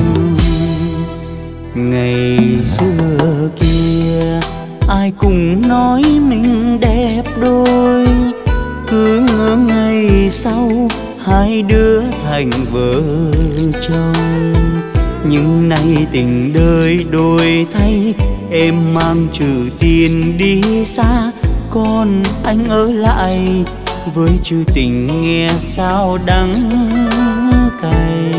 Ngày xưa kia ai cũng nói mình đẹp đôi, cứ ngỡ ngày sau hai đứa thành vợ chồng. Nhưng nay tình đời đổi thay, em mang chữ tiền đi xa, còn anh ở lại với chữ tình nghe sao đắng cay.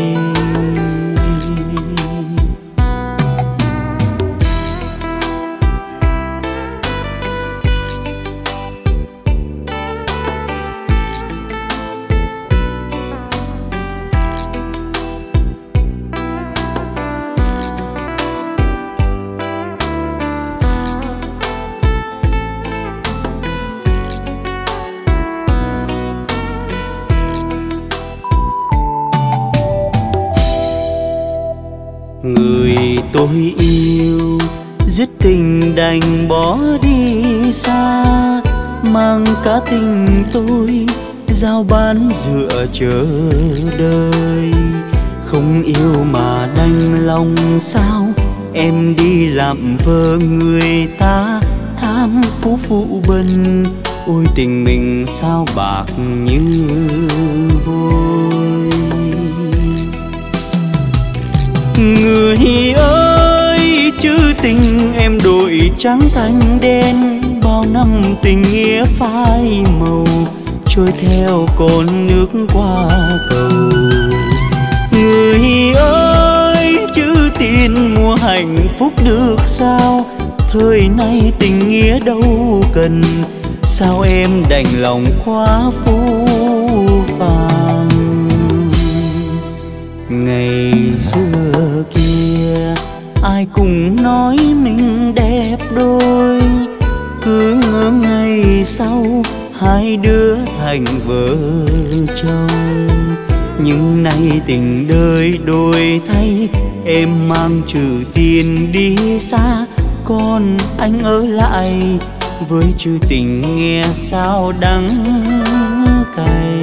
Người tôi yêu dứt tình đành bỏ đi xa, mang cả tình tôi giao bán dựa chờ đợi. Không yêu mà đành lòng sao, em đi làm vợ người ta tham phú phụ bần. Ôi tình mình sao bạc như vôi. Người ơi chữ tình em đổi trắng thành đen, bao năm tình nghĩa phai màu trôi theo con nước qua cầu. Người ơi chữ tiền mua hạnh phúc được sao, thời nay tình nghĩa đâu cần, sao em đành lòng quá phũ phàng. Ngày xưa kia ai cũng nói mình đẹp đôi, cứ ngỡ ngày sau hai đứa thành vợ chồng. Nhưng nay tình đời đổi thay, em mang chữ tiền đi xa, còn anh ở lại với chữ tình nghe sao đắng cay.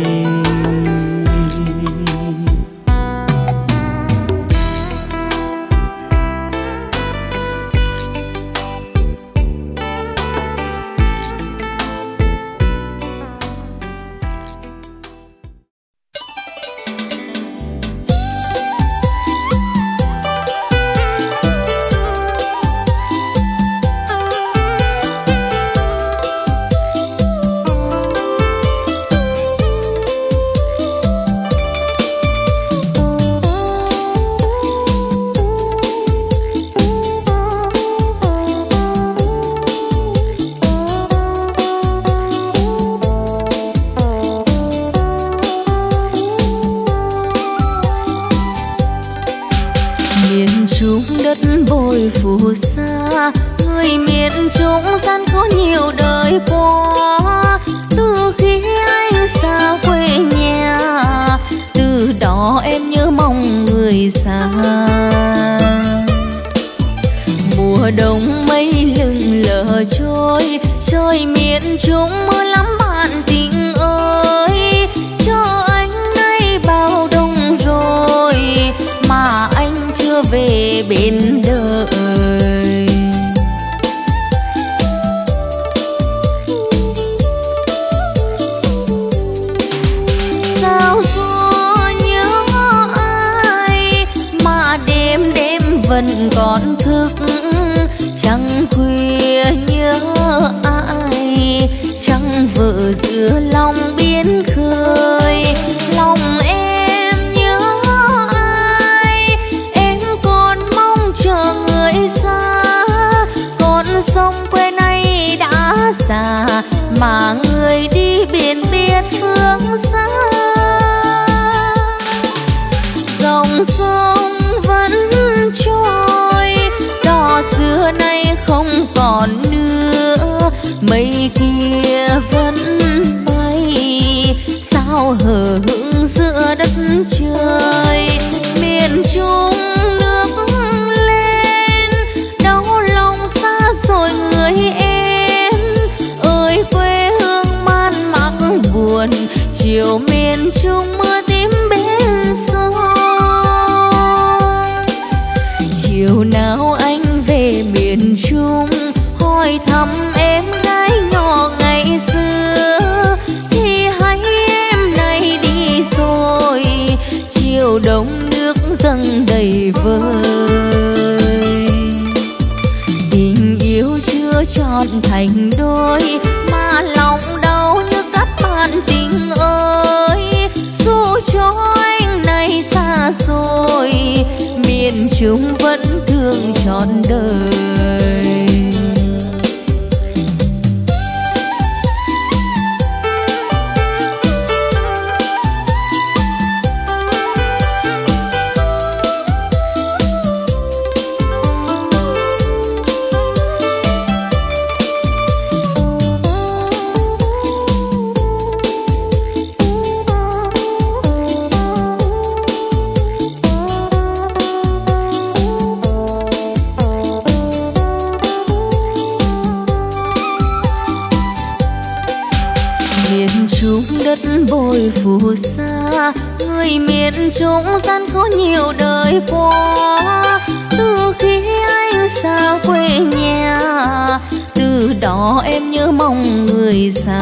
dù xa, người miền Trung gian khó nhiều đời qua. Từ khi anh xa quê nhà, từ đó em nhớ mong người xa.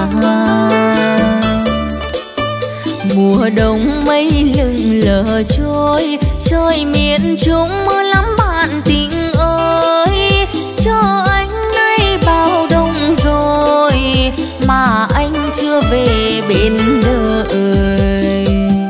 Mùa đông mây lững lờ trôi, trời miền Trung mưa lắm bạn tình ơi. Cho anh nay bao đông rồi mà anh chưa về bên đời.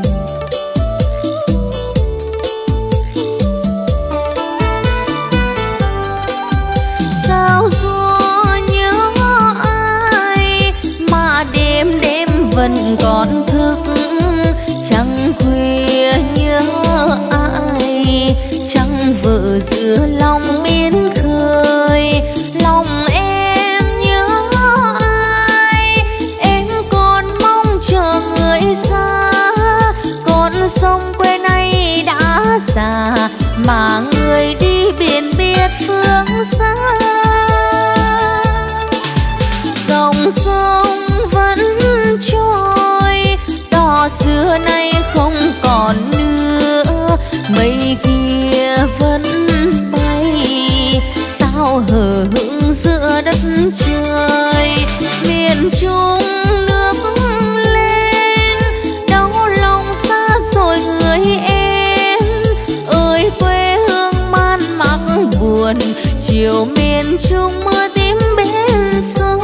Sao gió nhớ ai mà đêm đêm vẫn còn thức, trăng khuya nhớ ai, trăng vợ giữa lòng biển khơi. Lòng em nhớ ai, em còn mong chờ người xa. Con sông quê này đã già mà người đi biển biết phương xa. Dòng sông vẫn trôi, đò xưa nay không còn nữa. Mây kia vẫn bay, sao hờ hững giữa đất trời. Miền Trung nước lên, đau lòng xa rồi người em ơi. Quê hương man mác buồn, chiều miền Trung mưa tím bên sông.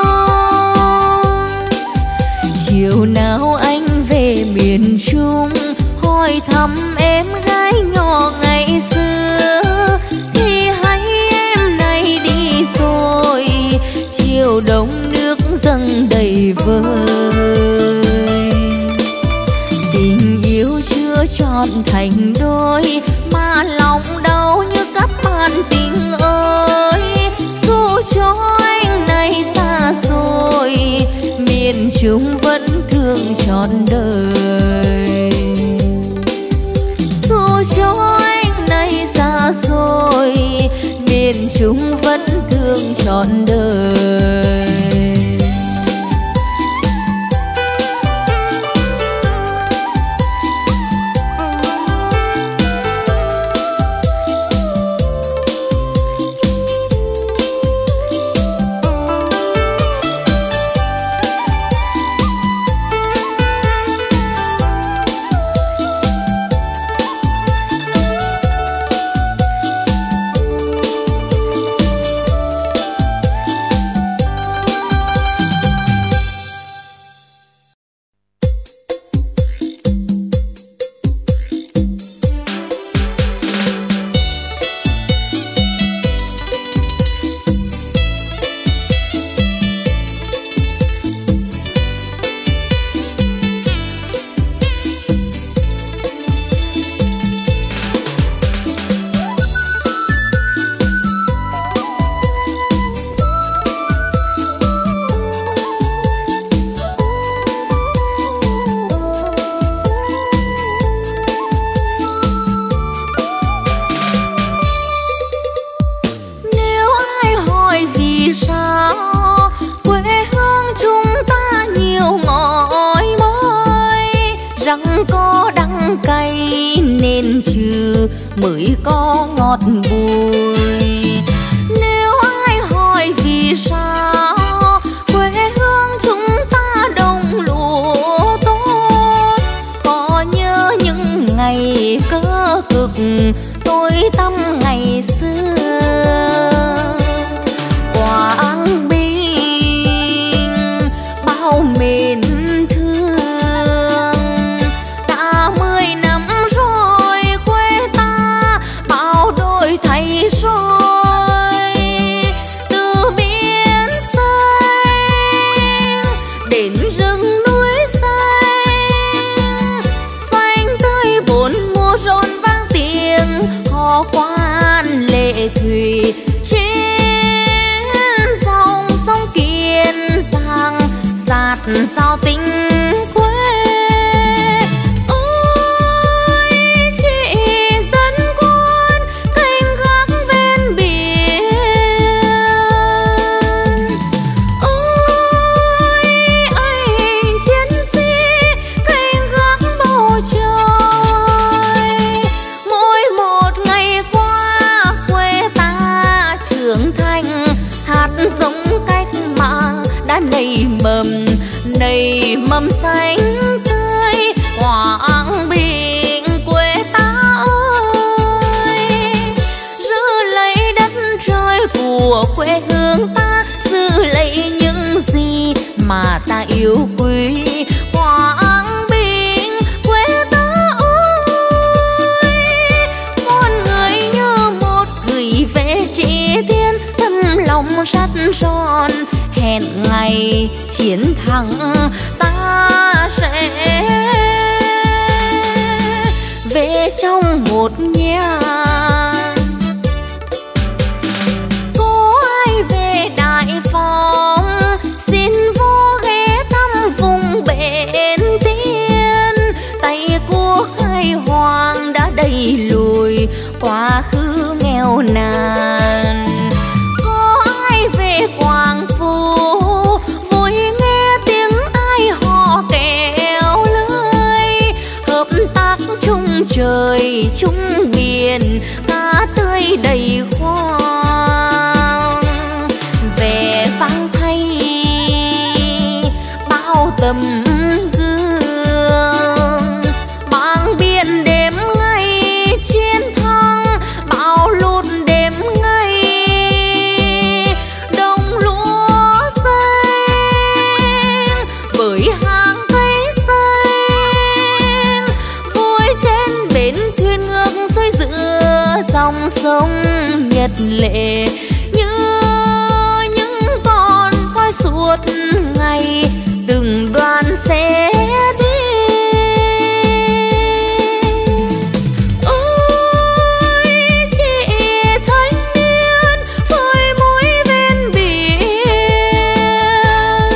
Chiều nào anh về miền Trung, hỏi thăm em gái nhỏ ngày xưa, thì hay em nay đi rồi. Chiều đông nước dâng đầy vơi, tình yêu chưa trọn thành đôi mà lòng đau như cắt bạn tình ơi. Dù cho anh này xa rồi, miền Trung vẫn thương trọn đời. Dù cho anh này xa rồi, miền Trung vẫn thương trọn đời. Mới có ngọt bùi. Nếu ai hỏi vì sao quê hương chúng ta đồng lúa tốt, có nhớ những ngày cơ cực tối tăm ngày xưa. Quảng Bình bao mến thương, đã 10 năm rồi quê ta bao đổi thay rồi. Từ biển xanh đến rừng núi xanh, xanh tươi bốn mùa rộn vang tiếng hò quan lệ thủy trên dòng sông Kiên Giang dạt sao tình quê. Ôi chị dân quân canh gác ven biển, ôi anh chiến sĩ canh một nhà. Có ai về Đại Phong xin vô ghé thăm vùng bến Tiên, tay của khai hoàng đã đẩy lùi quá khứ nghèo nàn. Có ai về Quảng Phú vui nghe tiếng ai hò kéo lưới, hợp tác chung trời chung miền cá tươi đầy khoang. Về vang thay bao tấm gương, bảng biển đêm ngày chiến thắng, bão lụt đêm ngày đồng lúa xanh với hàng cây xanh, vui trên bến thuyền ngược xuôi giữa dòng sông Nhật Lệ, như những con voi suốt ngày từng đoàn xe đi. Ôi chị thanh niên phơi mũi ven biển,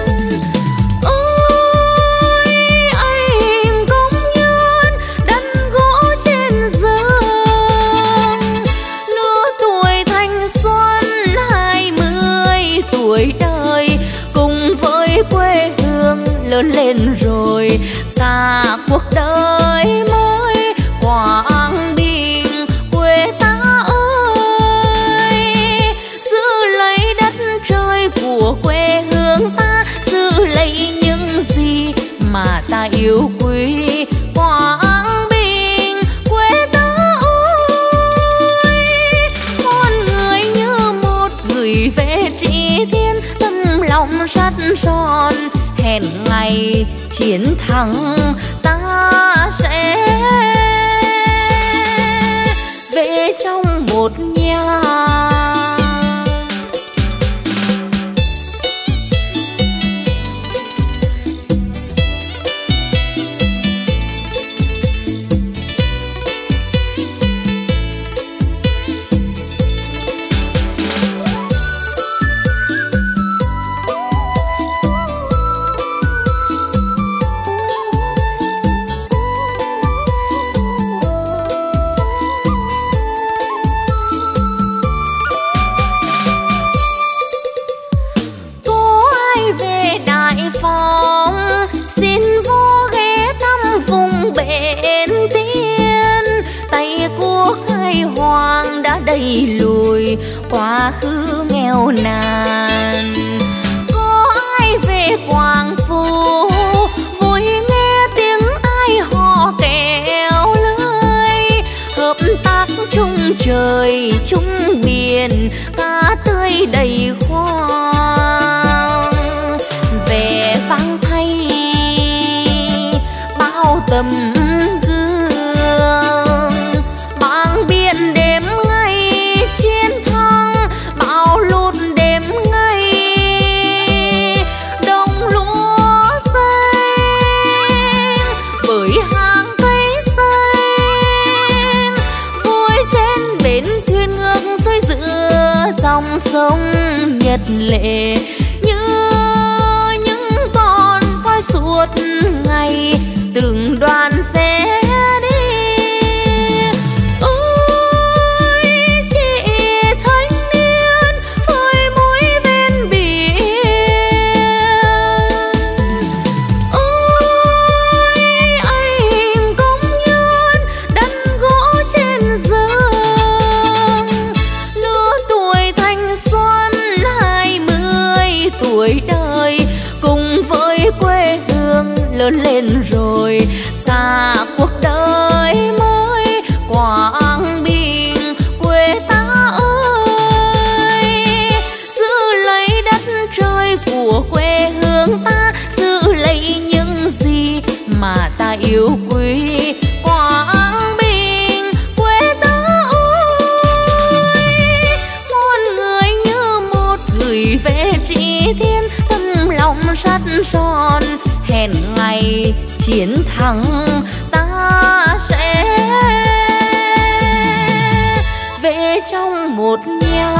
ôi anh công nhân đắn gỗ trên giường, lứa tuổi thanh xuân 20 tuổi đời cùng với quê hương lớn lên rồi, cả cuộc đời mới quảng bình quê ta ơi. Giữ lấy đất trời của quê hương ta, giữ lấy những gì mà ta yêu quý, quảng bình quê ta ơi. Con người như một gửi về trị thiên, tâm lòng sắt son hẹn ngày chiến thắng ta sẽ về trong một nhà. Đẩy lùi quá khứ nghèo nàn. Có ai về Quảng Phú vui nghe tiếng ai hò kéo lưới, hợp tác chung trời chung miền cá tươi đầy khoang. Về vang thay bao tấm gương, bảng biển đêm ngày chiến thắng, bão lụt đêm ngày đồng lúa xanh với hàng cây xanh, vui trên bến thuyền ngược xuôi giữa dòng sông Nhật Lệ, như những con voi suốt ngày từng đoàn xe đi. Ôi chị thanh niên phơi mũi ven biển, ôi anh công nhân đắn gỗ trên giường, lứa tuổi thanh xuân 20 tuổi đời cùng với quê hương lớn lên rồi, cả cuộc đời mới quảng bình quê ta ơi. Giữ lấy đất trời của quê hương ta, giữ lấy những gì mà ta yêu quý, quảng bình quê ta ơi. Muôn người như một gửi về trị thiên, tâm lòng sắt son hẹn ngày chiến thắng ta sẽ trong một nhà.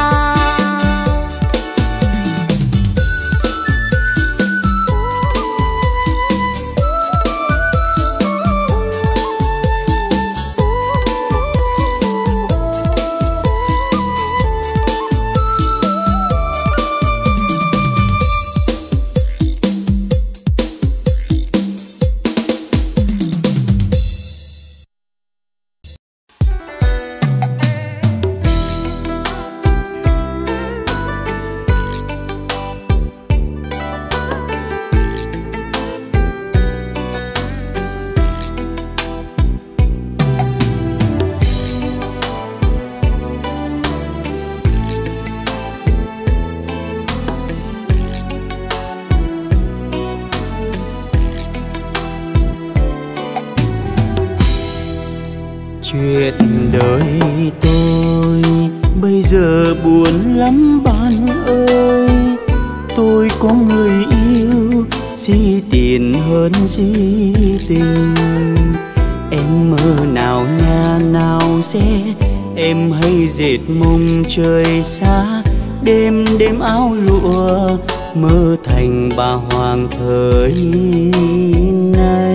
Chuyện đời tôi bây giờ buồn lắm bạn ơi. Tôi có người yêu, gì tiền hơn gì tình. Em mơ nào nhà nào xe, em hay dệt mông trời xa. Đêm đêm áo lụa, mơ thành bà hoàng thời nay.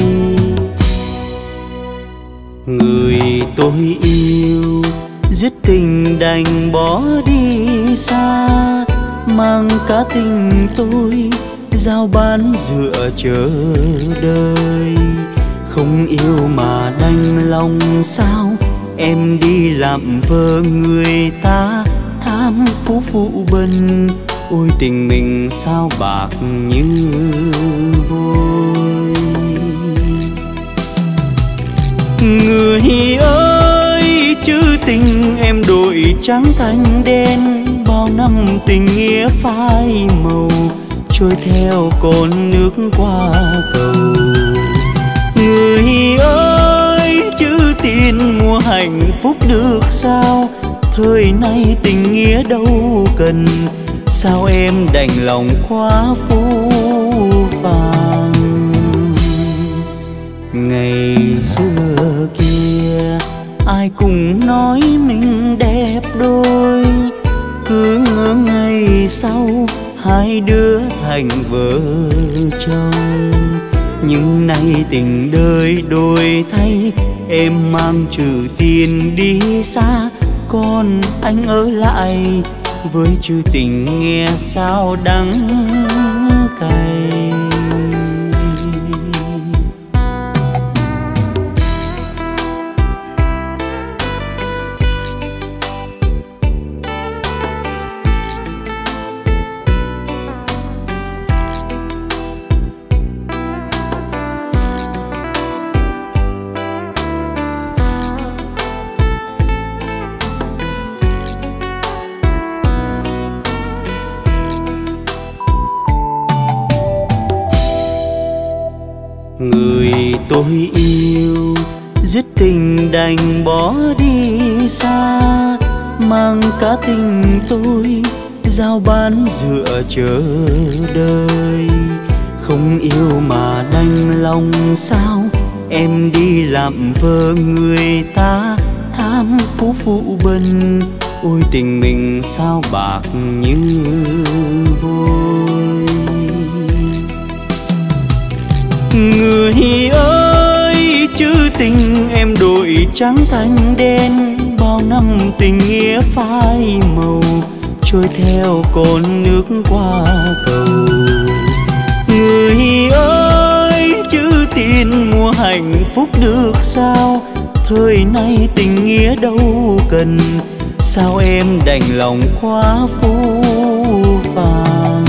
Người tôi yêu dứt tình đành bỏ đi xa, mang cả tình tôi giao bán dựa chờ đợi. Không yêu mà đành lòng sao, em đi làm vợ người ta tham phú phụ bần. Ôi tình mình sao bạc như vôi. Người ơi chữ tình em đổi trắng thành đen, bao năm tình nghĩa phai màu trôi theo con nước qua cầu. Người ơi chữ tiền mua hạnh phúc được sao, thời nay tình nghĩa đâu cần. Sao em đành lòng quá phũ phàng. Ngày xưa kia ai cũng nói mình đẹp đôi, cứ ngỡ ngày sau hai đứa thành vợ chồng. Nhưng nay tình đời đổi thay, em mang trừ tiền đi xa, còn anh ở lại với chữ tình nghe sao đắng cay. Người tôi yêu dứt tình đành bỏ đi xa, mang cả tình tôi giao bán dựa chờ đợi. Không yêu mà đành lòng sao, em đi làm vợ người ta tham phú phụ bần. Ôi tình mình sao bạc như vôi. Người ơi chữ tình em đổi trắng thành đen, bao năm tình nghĩa phai màu trôi theo con nước qua cầu. Người ơi chữ tiền mua hạnh phúc được sao, thời nay tình nghĩa đâu cần. Sao em đành lòng quá phũ phàng.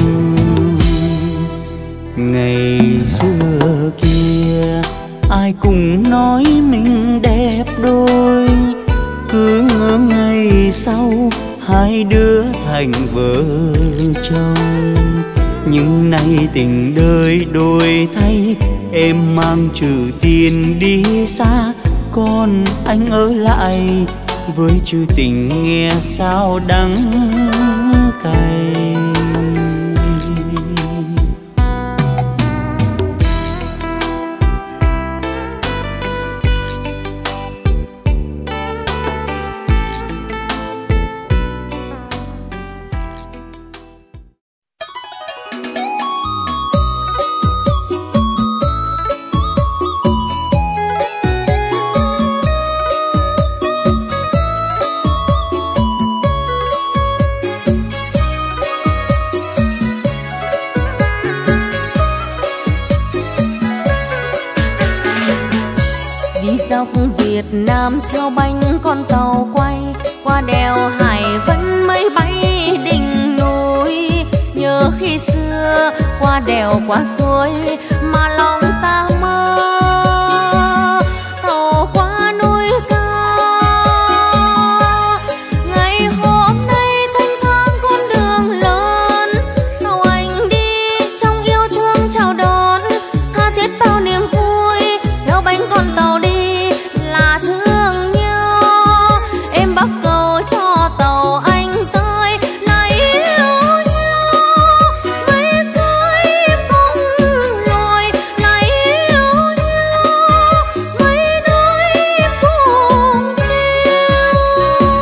Ngày xưa kia ai cũng nói mình đẹp đôi, cứ ngỡ ngày sau hai đứa thành vợ chồng. Nhưng nay tình đời đổi thay, em mang trừ tiền đi xa, còn anh ở lại với chữ tình nghe sao đắng cay. Đi dọc Việt Nam theo bánh con tàu quay, qua đèo Hải Vân mây bay đỉnh núi. Nhớ khi xưa qua đèo qua suối mà lòng ta mơ, tàu qua núi cao. Ngày hôm nay thanh thang con đường lớn, tàu anh đi trong yêu thương chào đón, tha thiết bao niềm vui theo bánh con tàu đi là thương nhau. Em bắc cầu cho tàu anh tới là yêu nhau, mấy giây cùng lội là yêu nhau, mấy nơi cùng chiều.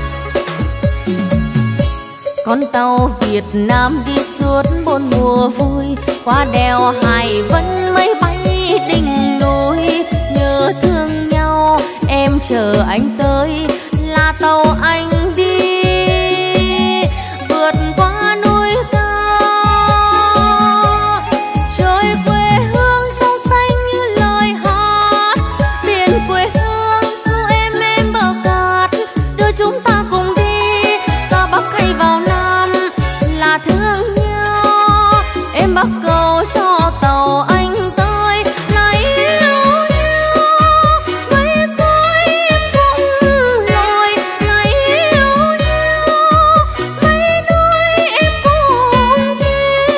Con tàu Việt Nam đi suốt 4 mùa vui, qua đèo Hải Vân mây bay đỉnh núi. Nhớ thương nhau em chờ anh tới là tàu anh đi, vượt qua núi cao. Trời quê hương trong xanh như lời hát, biển quê hương du em bờ cát. Đưa chúng ta cùng đi ra Bắc hay vào Nam là thương nhau. Em bắc cầu cho tàu anh tới là yêu nhau, mấy giây cùng lội là yêu nhau, mấy nơi em cùng chiều.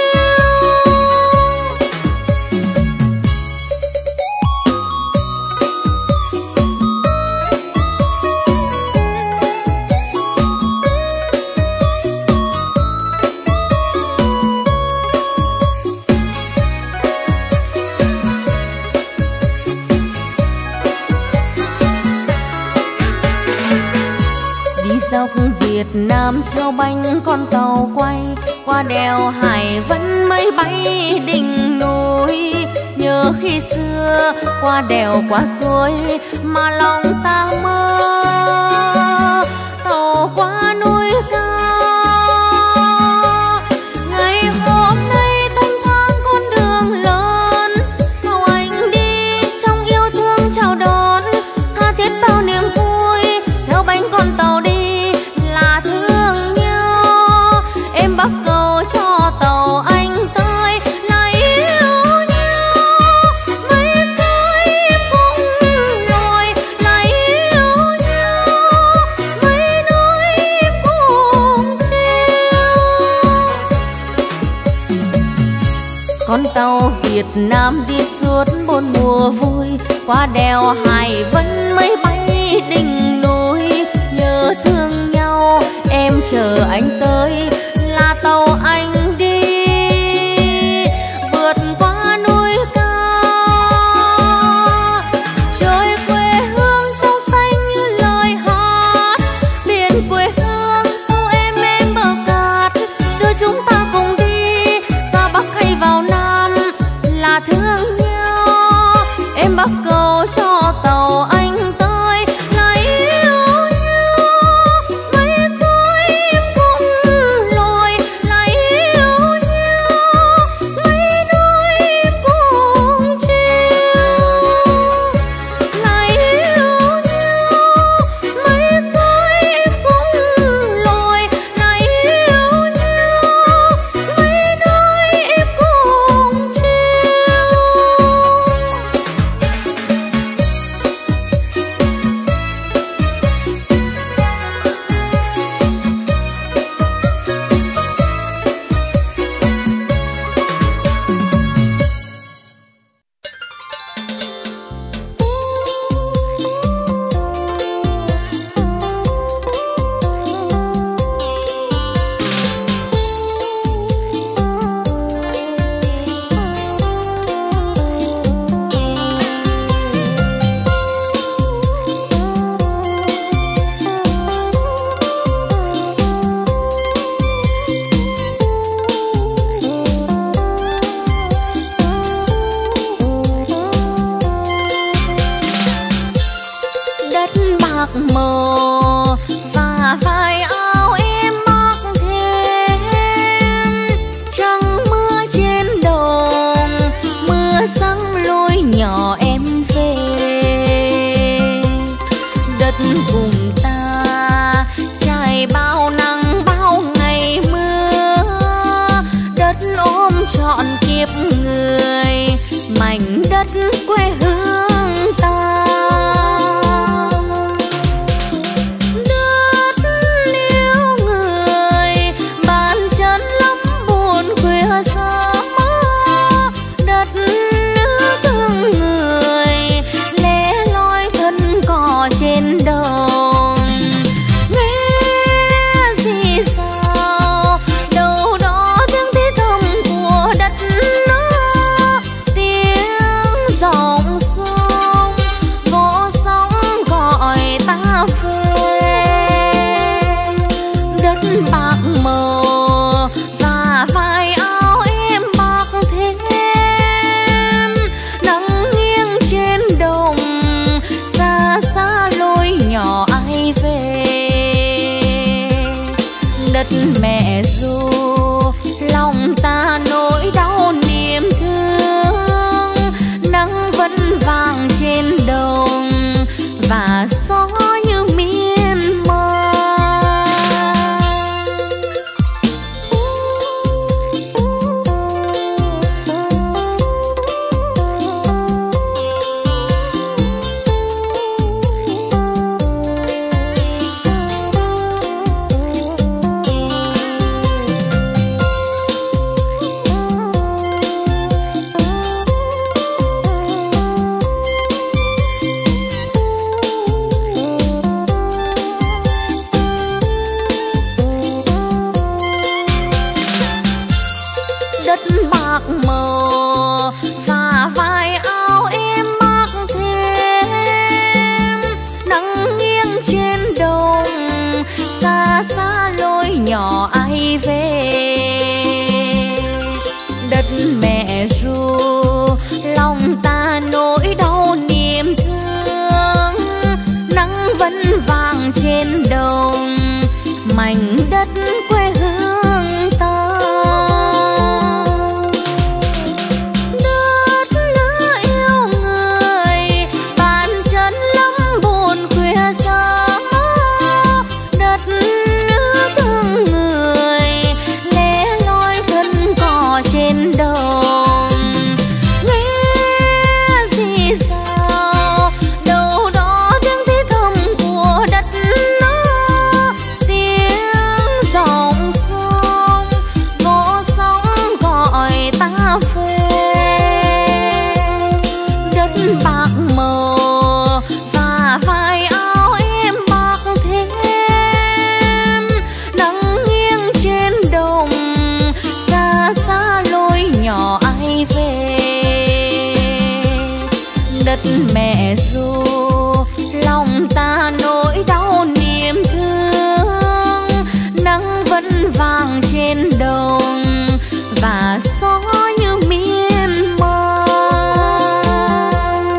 Đi dọc Việt Nam theo bánh con tàu quay, qua đèo Hải Vân mây bay đỉnh núi. Nhớ khi xưa qua đèo qua suối mà lòng ta mơ, tàu qua núi cao. Ngày hôm nay thanh thang con đường lớn, tàu anh đi trong yêu thương chào đón, tha thiết bao niềm vui theo bánh con tàu đi là thương nhau. Em bắc cầu cho tàu anh tới là yêu nhau, mấy giây cùng lội là yêu nhau, mấy nơi cùng chiều. Con tàu Việt Nam đi suốt 4 mùa vui, qua đèo Hải Vân mây bay đỉnh núi. Nhớ thương nhau em chờ anh tới là tàu anh đi, vượt qua núi cao. Trời quê hương trong xanh như lời hát, biển quê hương du em bờ cát. Đưa chúng ta cùng đi ra Bắc hay vào Nam là thương nhau. Em bắc cầu cho tàu anh tới là yêu nhau, mấy giây cùng lội là yêu nhau, mấy nơi cùng chiều là yêu nhau, mấy giây cùng lội là yêu nhau, mấy nơi cùng chiều. mờ và vai áo em mặc thêm trăng mưa trên đồng, mưa răng lối nhỏ em về. quê hương ta. Đất yêu người bàn chân lắm buồn khuya sớm, đất nước thương người lẻ loi thân cỏ trên đồng. Nghe gì sao đâu đó tiếng thì thầm của đất nước, tiếng dòng sông vỗ sóng gọi ta về. Đất bạc màu và vai áo em bạc thêm, nắng nghiêng trên đồng xa xa lối nhỏ ai về. Đất mẹ ru lòng ta nỗi đau niềm thương, nắng vẫn vàng trên đồng và gió như miên man. Đất bạc màu và vai áo em bạc thêm, nắng nghiêng trên đồng xa xa lối nhỏ ai về. Đất mẹ ru lòng ta nỗi đau niềm thương, nắng vẫn vàng trên đồng mảnh đất quê hương ta. Trên đồng nghe gì sao đâu đó tiếng thì thầm của đất nước, tiếng dòng sông vỗ sóng gọi ta về. Đất bạc màu và vai áo em bạc thêm, nắng nghiêng trên đồng xa xa lối nhỏ ai về. Đất mẹ ru lòng ta nỗi đau niềm thương, nắng vẫn vàng trên đồng và gió như miên man.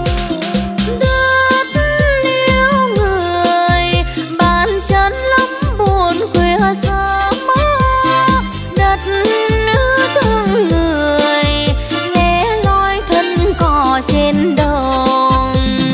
Đất yêu người bàn chân lắm buồn khuya sớm, đất nước thương người lẻ loi thân cỏ trên đồng.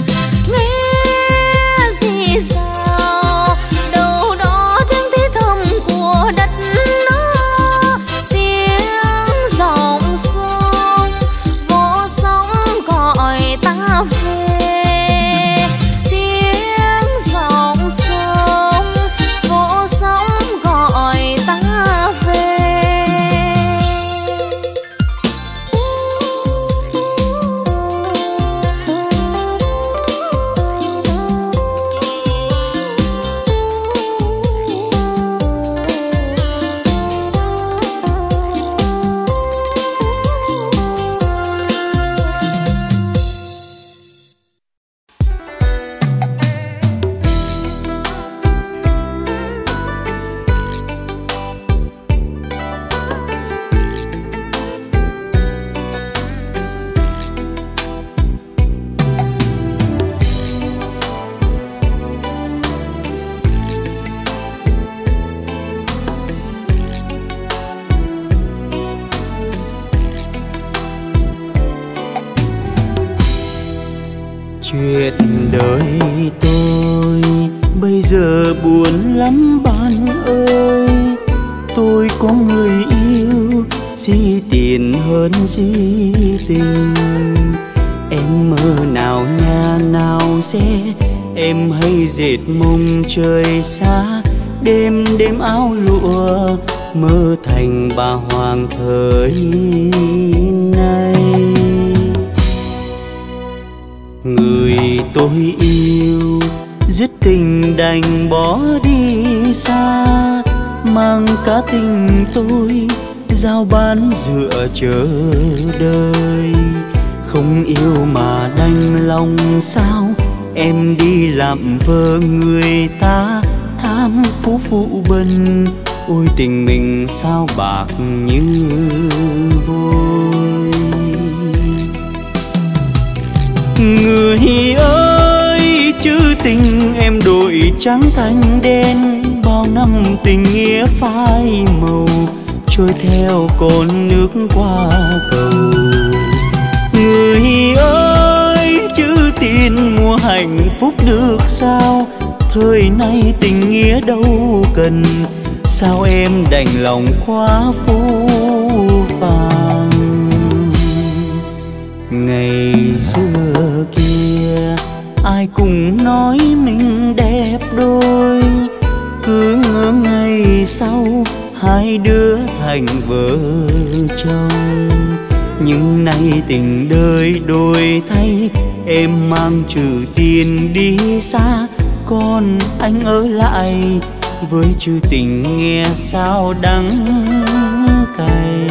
Nghe gì sao đâu đó tiếng thì thầm của đất nước, tiếng dòng sông vỗ sóng gọi ta về. Tiếng dòng sông vỗ sóng gọi ta về. Chuyện đời tôi bây giờ buồn lắm bạn ơi. Tôi có người yêu, gì tiền hơn gì tình. Em xe, em hay dệt mông trời xa. Đêm đêm áo lụa mơ thành bà hoàng thời nay. Người tôi yêu dứt tình đành bỏ đi xa, mang cả tình tôi giao bán dựa chờ đợi. Không yêu mà đành lòng sao, em đi làm vợ người ta tham phú phụ bần. Ôi tình mình sao bạc như vôi. Người ơi chữ tình em đổi trắng thành đen, bao năm tình nghĩa phai màu trôi theo con nước qua cầu. Người ơi chữ tiền mua hạnh phúc được sao, thời nay tình nghĩa đâu cần. Sao em đành lòng quá phũ phàng. Ngày xưa kia ai cũng nói mình đẹp đôi, cứ ngỡ ngày sau hai đứa thành vợ chồng. Nhưng nay tình đời đổi thay, em mang trừ tiền đi xa, còn anh ở lại với chữ tình nghe sao đắng cay.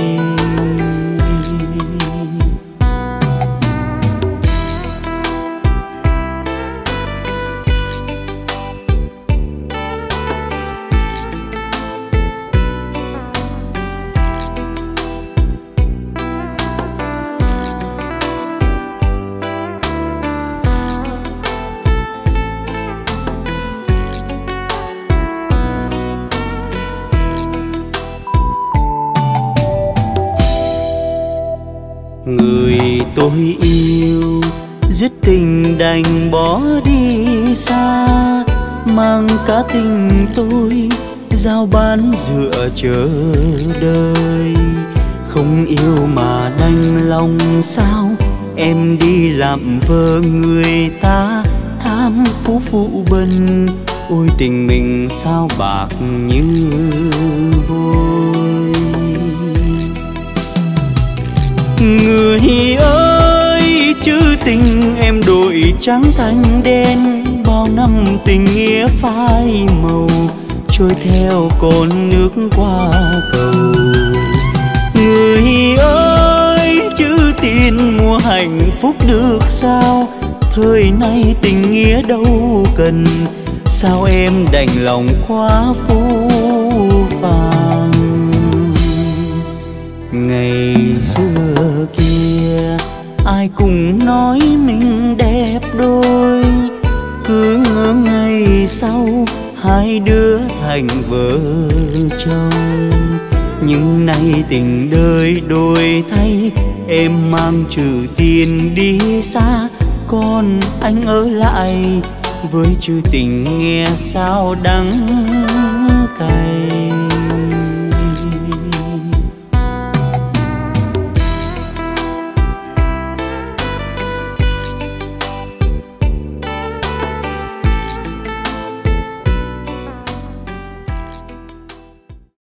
Người tôi yêu dứt tình đành bỏ đi xa, mang cả tình tôi giao bán dựa chờ đợi. Không yêu mà đành lòng sao, em đi làm vợ người ta tham phú phụ bần. Ôi tình mình sao bạc như vôi. Người ơi chữ tình em đổi trắng thành đen, bao năm tình nghĩa phai màu trôi theo con nước qua cầu. Người ơi chữ tiền mua hạnh phúc được sao, thời nay tình nghĩa đâu cần. Sao em đành lòng quá phũ phàng. Ngày xưa kia ai cũng nói mình đẹp đôi, cứ ngỡ ngày sau hai đứa thành vợ chồng. Nhưng nay tình đời đổi thay, em mang trừ tiền đi xa, còn anh ở lại với chữ tình nghe sao đắng cay.